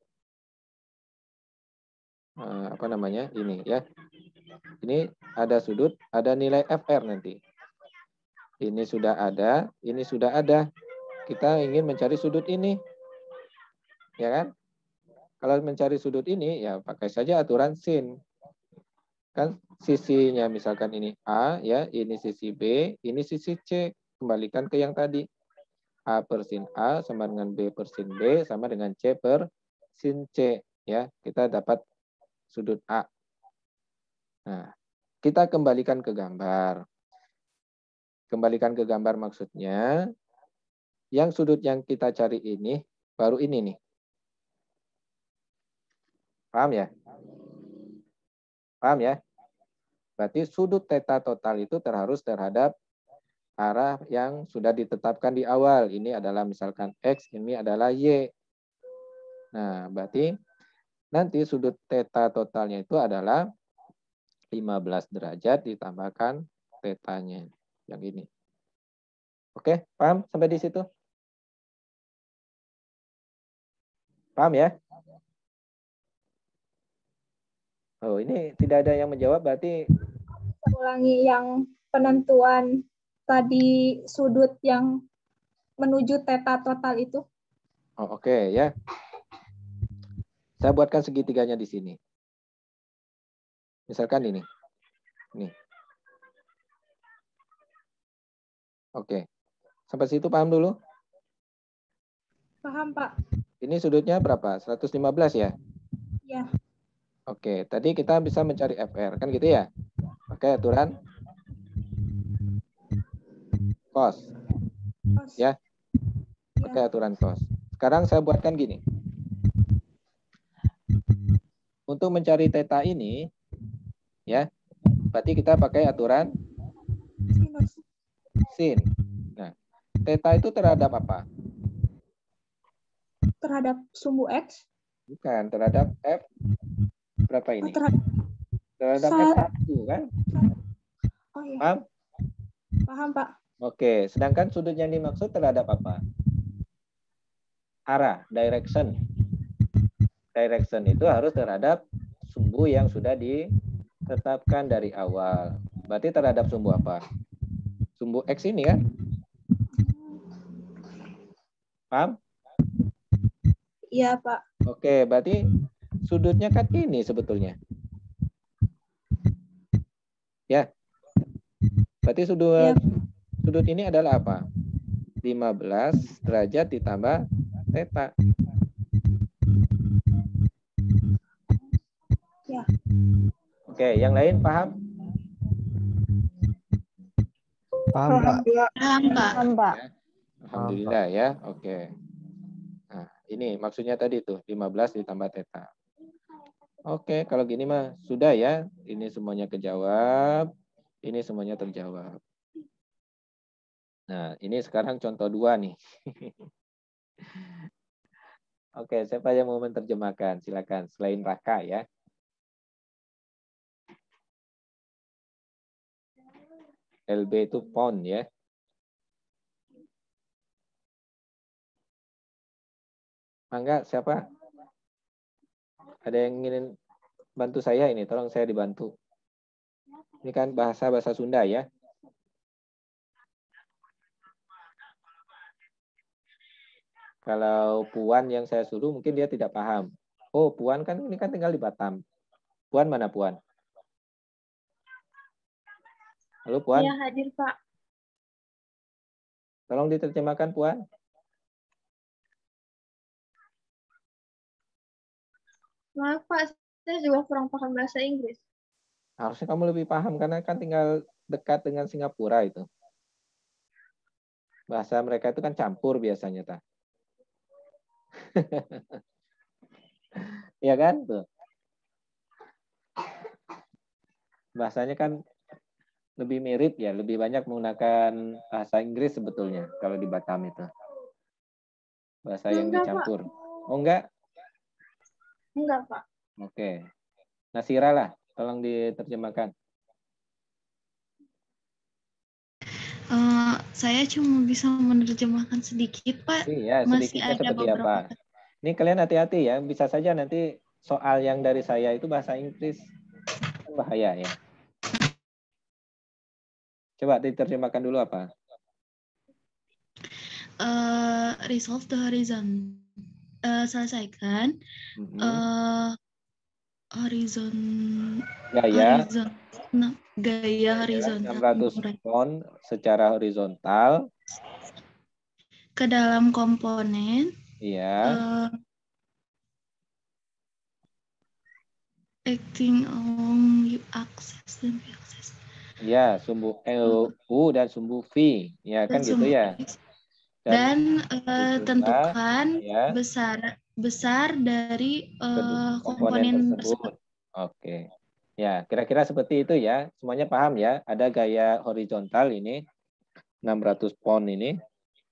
Uh, apa namanya? Ini ya. Ini ada sudut, ada nilai F R nanti. Ini sudah ada, ini sudah ada. Kita ingin mencari sudut ini. Ya kan? Kalau mencari sudut ini, ya pakai saja aturan sin. Kan sisinya misalkan ini A, ya ini sisi B, ini sisi C. Kembalikan ke yang tadi. A per sin A sama dengan B per sin B sama dengan C per sin C. Ya, kita dapat sudut A. Nah, kita kembalikan ke gambar. Kembalikan ke gambar maksudnya, yang sudut yang kita cari ini, baru ini nih. Paham ya? Paham ya? Berarti sudut theta total itu terharus terhadap arah yang sudah ditetapkan di awal. Ini adalah misalkan X, ini adalah Y. Nah, berarti nanti sudut theta totalnya itu adalah lima belas derajat ditambahkan tetanya yang ini. Oke, paham sampai di situ? Paham ya? Oh, ini tidak ada yang menjawab, berarti ulangi yang penentuan tadi sudut yang menuju theta total itu. Oh, oke okay, ya. Saya buatkan segitiganya di sini. Misalkan ini. Nih. Oke. Sampai situ paham dulu? Paham, Pak. Ini sudutnya berapa? seratus lima belas ya? Ya. Oke, tadi kita bisa mencari F R, kan gitu ya? Pakai aturan cos. Cos. Ya. Pakai aturan cos. Sekarang saya buatkan gini. Untuk mencari theta ini, ya, berarti kita pakai aturan sin. Nah, theta itu terhadap apa? Terhadap sumbu X? Bukan, terhadap F berapa ini? Oh, terhadap terhadap Sa F satu kan? Oh iya. Paham? Paham, Pak. Oke, sedangkan sudut yang dimaksud terhadap apa? Arah, direction. Direction itu harus terhadap sumbu yang sudah ditetapkan dari awal. Berarti terhadap sumbu apa? Sumbu X ini kan? Paham? Iya, Pak. Oke, berarti sudutnya kan ini sebetulnya. Ya. Berarti sudut ya. Sudut ini adalah apa? lima belas derajat ditambah theta. Ya. Oke, yang lain paham? Paham, Pak. Paham, Pak. Paham, Pak. Alhamdulillah ya. Oke. Nah, ini maksudnya tadi tuh lima belas ditambah theta. Oke, kalau gini mah sudah ya. Ini semuanya kejawab. Ini semuanya terjawab. Nah, ini sekarang contoh dua nih. Oke, siapa yang mau menerjemahkan? Silakan. Selain Raka ya. L B itu pound ya. Mangga, siapa? Ada yang ingin bantu saya ini? Tolong saya dibantu. Ini kan bahasa-bahasa Sunda ya. Kalau Puan yang saya suruh mungkin dia tidak paham. Oh, Puan kan ini kan tinggal di Batam. Puan mana Puan? Halo Puan? Iya, hadir Pak. Tolong diterjemahkan Puan. Maaf Pak, saya juga kurang paham bahasa Inggris. Harusnya kamu lebih paham karena kan tinggal dekat dengan Singapura itu. Bahasa mereka itu kan campur biasanya, ta. Iya kan? Tuh. bahasanya kan lebih mirip ya, lebih banyak menggunakan bahasa Inggris sebetulnya kalau di Batam itu. Bahasa yang Enggak, Pak. dicampur. Oh enggak? Enggak, Pak. Oke. Nasira lah, tolong diterjemahkan. Eh, saya cuma bisa menerjemahkan sedikit, Pak. Iya, Masih sedikitnya ada seperti beberapa. apa? Ini kalian hati-hati ya, bisa saja nanti soal yang dari saya itu bahasa Inggris. Kan bahaya ya. Coba diterjemahkan dulu apa? Eh, resolve the horizon. Eh, selesaikan. Mhm. eh, horizon. Gaya. Horizon. Nah, gaya horizontal enam ratus pon secara horizontal. ke dalam komponen. Iya. eh, acting on U access dan V access. Ya, sumbu L, U dan sumbu V. Ya, kan gitu ya. Dan, eh, tentukan ya, besar besar dari eh, komponen komponen tersebut. Oke. Ya, kira-kira seperti itu ya. Semuanya paham ya. Ada gaya horizontal ini enam ratus pon ini.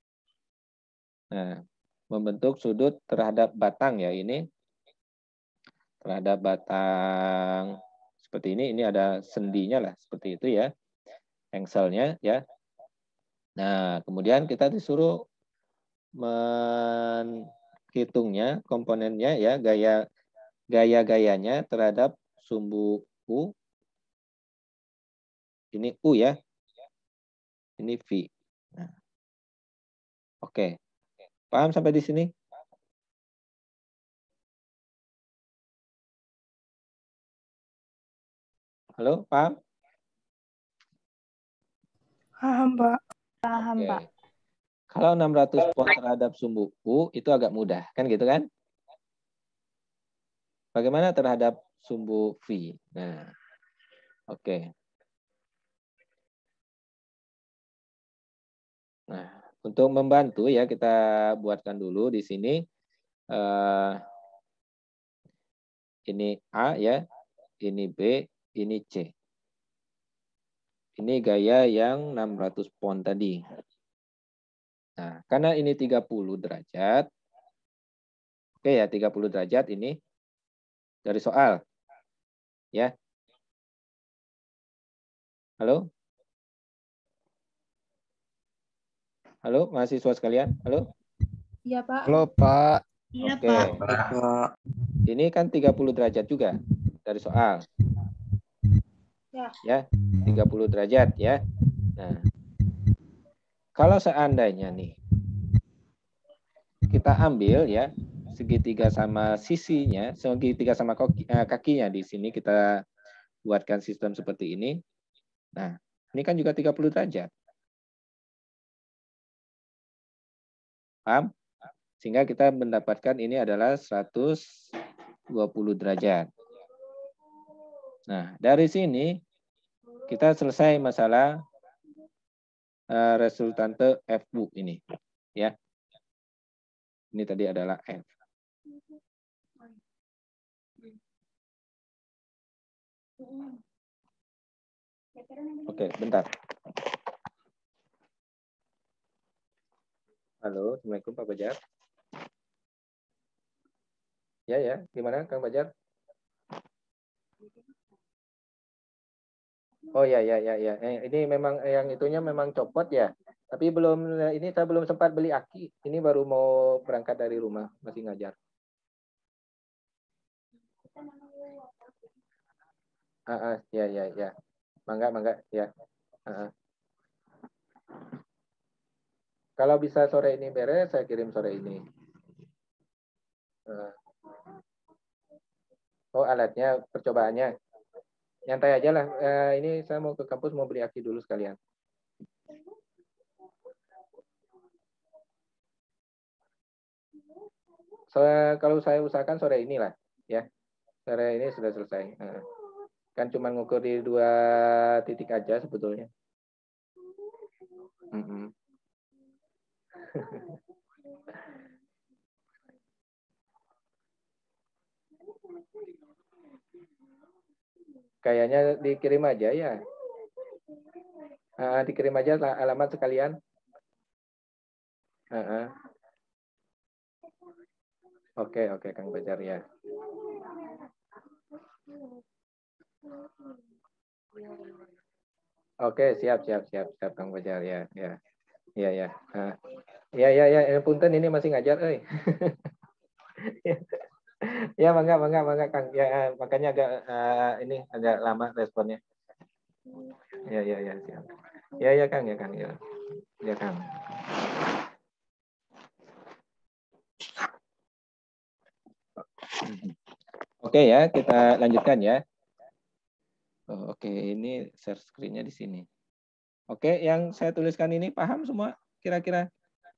Nah, membentuk sudut terhadap batang ya ini. Terhadap batang seperti ini, ini ada sendinya lah seperti itu ya. Engselnya ya. Nah, kemudian kita disuruh menghitungnya komponennya ya, gaya gaya-gayanya terhadap sumbu U. Ini U ya. Ini V. Nah. Oke. Paham sampai di sini? Halo, paham? Paham, Pak. Paham, Oke. Pak. Kalau enam ratus pon terhadap sumbu U itu agak mudah, kan gitu kan? Bagaimana terhadap sumbu V? Nah, oke. Nah, untuk membantu ya kita buatkan dulu di sini. Uh, ini A ya, ini B, ini C. Ini gaya yang enam ratus pon tadi. Nah, karena ini tiga puluh derajat. Oke ya, tiga puluh derajat ini dari soal. Ya. Halo? Halo, mahasiswa sekalian? Halo? Iya, Pak. Halo, Pak. Iya, Oke. Pak. Ini kan tiga puluh derajat juga dari soal. Ya. Ya, tiga puluh derajat ya. Nah, kalau seandainya nih kita ambil ya segitiga sama sisinya, segitiga sama kakinya di sini kita buatkan sistem seperti ini. Nah, ini kan juga tiga puluh derajat. Paham? Sehingga kita mendapatkan ini adalah seratus dua puluh derajat. Nah, dari sini kita selesai masalah uh, resultante F U ini. Ya. Ini tadi adalah F. Oke, bentar. Halo, Assalamualaikum Pak Bajar. Ya, ya. Gimana Kang Bajar? Oh ya, ya, ya, ya. Eh, ini memang yang itunya memang copot ya. Tapi belum, ini saya belum sempat beli aki. Ini baru mau berangkat dari rumah, masih ngajar. Ah, ah, ya, ya, ya. Mangga, mangga, ya. Ah, ah. Kalau bisa sore ini beres, saya kirim sore ini. Ah. Oh, alatnya, percobaannya. Nyantai aja lah. Eh, ini saya mau ke kampus, mau beli aki dulu sekalian. So, kalau saya usahakan sore inilah, ya. Sore ini sudah selesai. Uh, kan cuma ngukur di dua titik aja sebetulnya. Mm -mm. Kayaknya dikirim aja ya. Uh, dikirim aja alamat sekalian. Uh -uh. Oke, oke Kang Fajar ya. Oke, siap, siap, siap, siap Kang Fajar ya, ya, ya, ya, uh, ya, ya, ya, punten ini masih ngajar, eh. Ya, mangga, mangga, mangga Kang, ya, makanya agak uh, ini agak lama responnya. Ya, ya, ya, siap. Ya, ya Kang, ya Kang, ya, ya Kang. Oke ya, kita lanjutkan ya. Oh, oke, ini share screen-nya di sini. Oke, yang saya tuliskan ini paham semua kira-kira?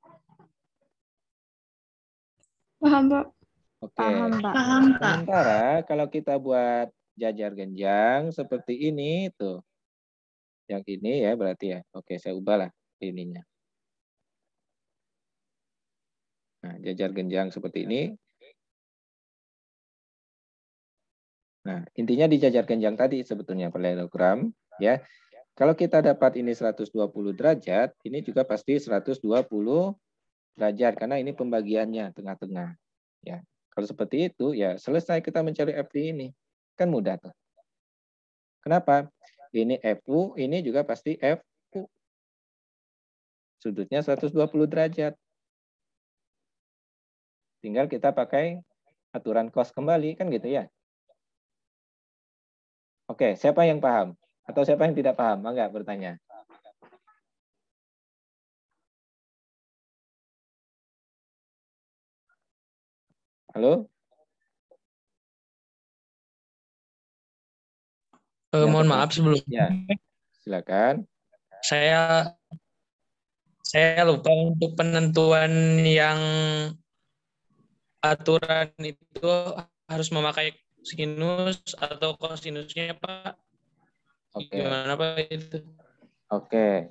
Paham, Pak. Oke. Paham, Pak. Paham, Pak. Sementara kalau kita buat jajar genjang seperti ini tuh. Yang ini ya berarti ya. Oke, saya ubahlah ininya. Nah, jajar genjang seperti ini. Nah, intinya di jajar genjang tadi sebetulnya parallelogram ya. Kalau kita dapat ini seratus dua puluh derajat, ini juga pasti seratus dua puluh derajat karena ini pembagiannya tengah-tengah. Ya. Kalau seperti itu ya selesai kita mencari F D ini. Kan mudah tuh. Kenapa? Ini F U, ini juga pasti F U. Sudutnya seratus dua puluh derajat. Tinggal kita pakai aturan cos kembali kan gitu ya. Oke, siapa yang paham? Atau siapa yang tidak paham? Mangga bertanya. Halo? Uh, mohon maaf sebelum. Ya, silakan. Saya saya lupa untuk penentuan yang aturan itu harus memakai sinus atau kosinusnya, Pak. Oke. Gimana Pak itu? Oke.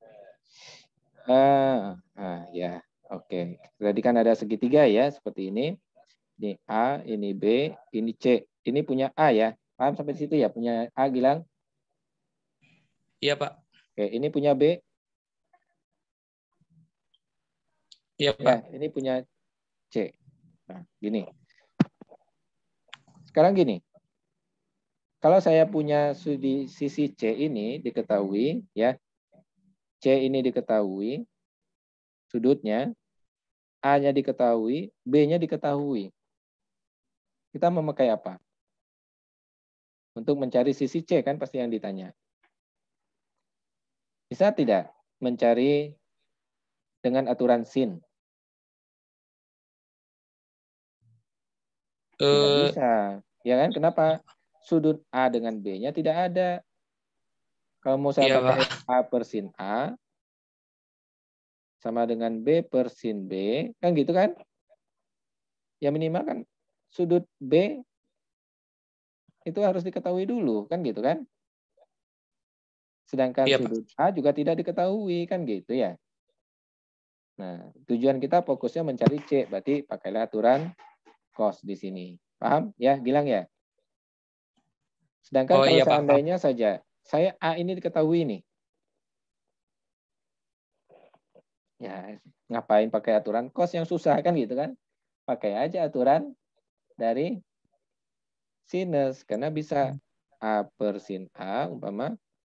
Ah, ah, ya, oke. Berarti kan ada segitiga ya, seperti ini. Ini A, ini B, ini C. Ini punya A ya. Paham sampai situ ya? Punya A, Gilang? Iya, Pak. Oke, ini punya B. Iya, Pak. Ya, ini punya C. Nah, gini. Sekarang gini. Kalau saya punya di sisi C ini diketahui, ya. C ini diketahui, sudutnya. A-nya diketahui, B-nya diketahui. Kita memakai apa? Untuk mencari sisi C, kan pasti yang ditanya. Bisa tidak mencari dengan aturan sin? Tidak Uh, bisa. Ya kan? Kenapa? Sudut A dengan B-nya tidak ada. Kalau mau saya iya, pakai Pak. A per sin A, sama dengan B per sin B, kan gitu kan? Ya minimal kan sudut B itu harus diketahui dulu, kan gitu kan? Sedangkan iya, sudut Pak. A juga tidak diketahui, kan gitu ya? Nah, tujuan kita fokusnya mencari C, berarti pakailah aturan cos di sini. Paham? Ya, Gilang ya? Sedangkan Oh, kalau iya, seandainya Pak. saja, saya A ini diketahui nih. Ya, ngapain pakai aturan cos yang susah, kan gitu kan? Pakai aja aturan dari sinus, karena bisa A per sin A, umpama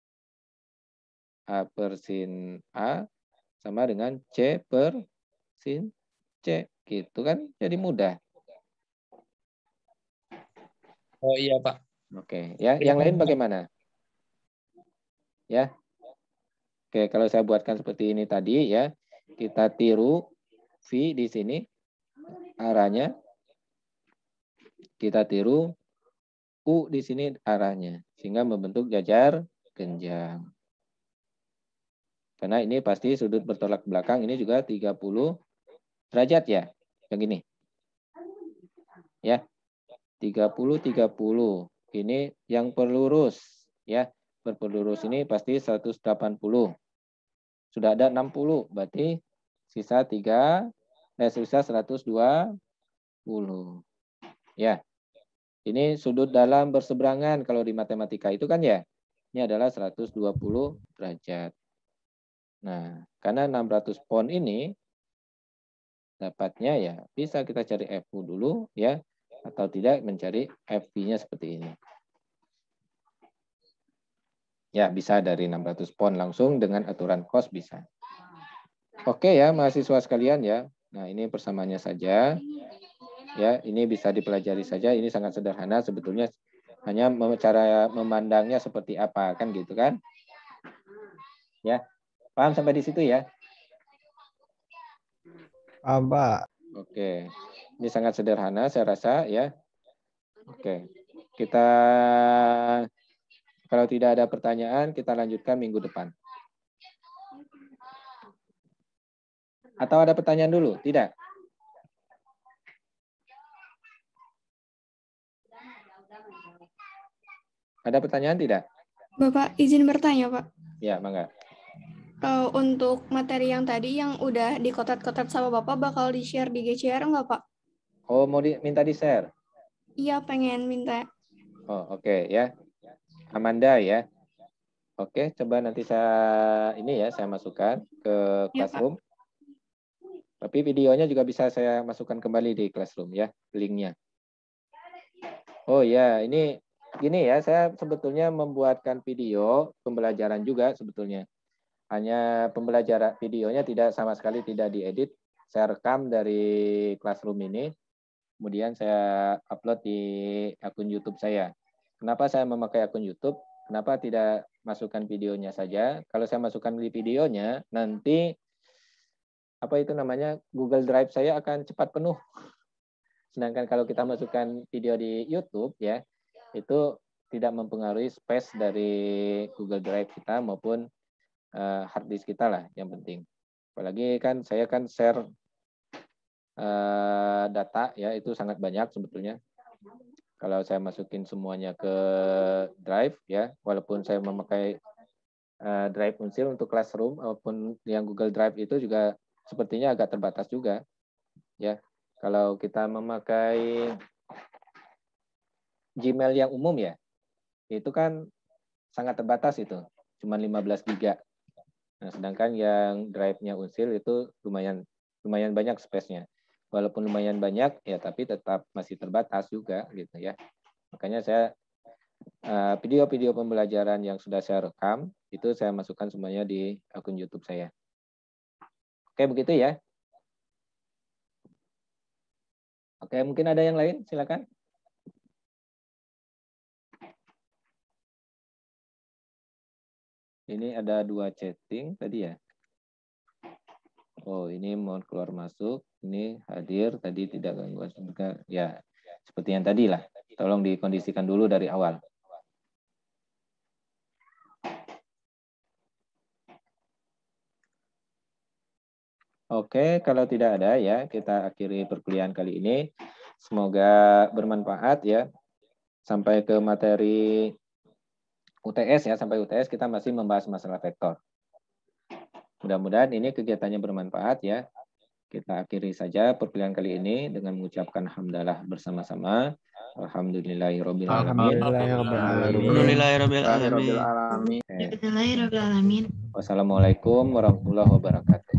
A per sin A sama dengan C per sin C. Gitu kan, jadi mudah. Oh iya, Pak. Oke, ya, yang lain bagaimana? Ya. Oke, kalau saya buatkan seperti ini tadi ya, kita tiru V di sini arahnya. Kita tiru U di sini arahnya sehingga membentuk jajar genjang. Karena ini pasti sudut bertolak belakang ini juga tiga puluh derajat ya. Yang ini. Ya. tiga puluh tiga puluh. Ini yang perlurus ya. Berpelurus ini pasti seratus delapan puluh. Sudah ada enam puluh, berarti sisa tiga eh sisa seratus dua puluh. Ya. Ini sudut dalam berseberangan kalau di matematika itu kan ya. Ini adalah seratus dua puluh derajat. Nah, karena enam ratus pound ini dapatnya ya bisa kita cari F U dulu ya, atau tidak mencari F V-nya seperti ini. Ya, bisa dari enam ratus pound langsung dengan aturan cos bisa. Oke ya, mahasiswa sekalian ya. Nah, ini persamaannya saja. Ya, ini bisa dipelajari saja. Ini sangat sederhana sebetulnya. Hanya cara memandangnya seperti apa kan gitu kan? Ya. Paham sampai di situ ya? Paham, Pak. Oke. Ini sangat sederhana saya rasa ya. Oke. Kita kalau tidak ada pertanyaan, kita lanjutkan minggu depan. Atau ada pertanyaan dulu? Tidak? Ada pertanyaan tidak? Bapak izin bertanya, Pak. Ya, mangga. Uh, untuk materi yang tadi yang udah dikotat-kotat sama Bapak bakal di-share di G C R nggak, Pak? Oh, mau di, minta di-share? Iya, pengen minta. Oh, oke okay, ya. Amanda ya. Oke, coba nanti saya ini ya saya masukkan ke Classroom. Ya, tapi videonya juga bisa saya masukkan kembali di Classroom ya, linknya. Oh ya, ini gini ya, saya sebetulnya membuatkan video pembelajaran juga sebetulnya. Hanya pembelajaran videonya tidak sama sekali tidak diedit. Saya rekam dari Classroom ini, kemudian saya upload di akun YouTube saya. Kenapa saya memakai akun YouTube? Kenapa tidak masukkan videonya saja? Kalau saya masukkan di videonya, nanti apa itu namanya Google Drive saya akan cepat penuh. Sedangkan kalau kita masukkan video di YouTube ya, itu tidak mempengaruhi space dari Google Drive kita maupun uh, hard disk kita lah yang penting. Apalagi kan saya kan share uh, data ya, itu sangat banyak sebetulnya. Kalau saya masukin semuanya ke Drive ya, walaupun saya memakai uh, Drive Unsil untuk Classroom maupun yang Google Drive itu juga sepertinya agak terbatas juga ya. Kalau kita memakai Gmail yang umum ya, itu kan sangat terbatas itu, cuma lima belas giga. Nah, sedangkan yang drive-nya Unsil itu lumayan lumayan banyak space-nya. Walaupun lumayan banyak ya, tapi tetap masih terbatas juga gitu ya. Makanya saya video-video uh, pembelajaran yang sudah saya rekam itu saya masukkan semuanya di akun YouTube saya. Oke, begitu ya. Oke, mungkin ada yang lain, silakan. Ini ada dua chatting tadi ya. Oh, ini mau keluar masuk. Ini hadir tadi tidak gangguan juga. Ya, seperti yang tadi lah. Tolong dikondisikan dulu dari awal. Oke, kalau tidak ada ya, kita akhiri perkuliahan kali ini. Semoga bermanfaat ya. Sampai ke materi U T S ya, sampai U T S kita masih membahas masalah vektor. Mudah-mudahan ini kegiatannya bermanfaat ya. Kita akhiri saja perkuliahan kali ini dengan mengucapkan hamdalah bersama-sama. Alhamdulillahirabbil alamin. Alhamdulillahirabbil alamin. Alhamdulillahirabbil alamin. Wassalamualaikum warahmatullahi wabarakatuh.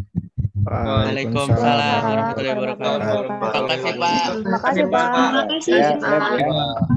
Waalaikumsalam warahmatullahi wabarakatuh. Terima kasih, Pak. Terima kasih, Pak. Terima kasih, Pak.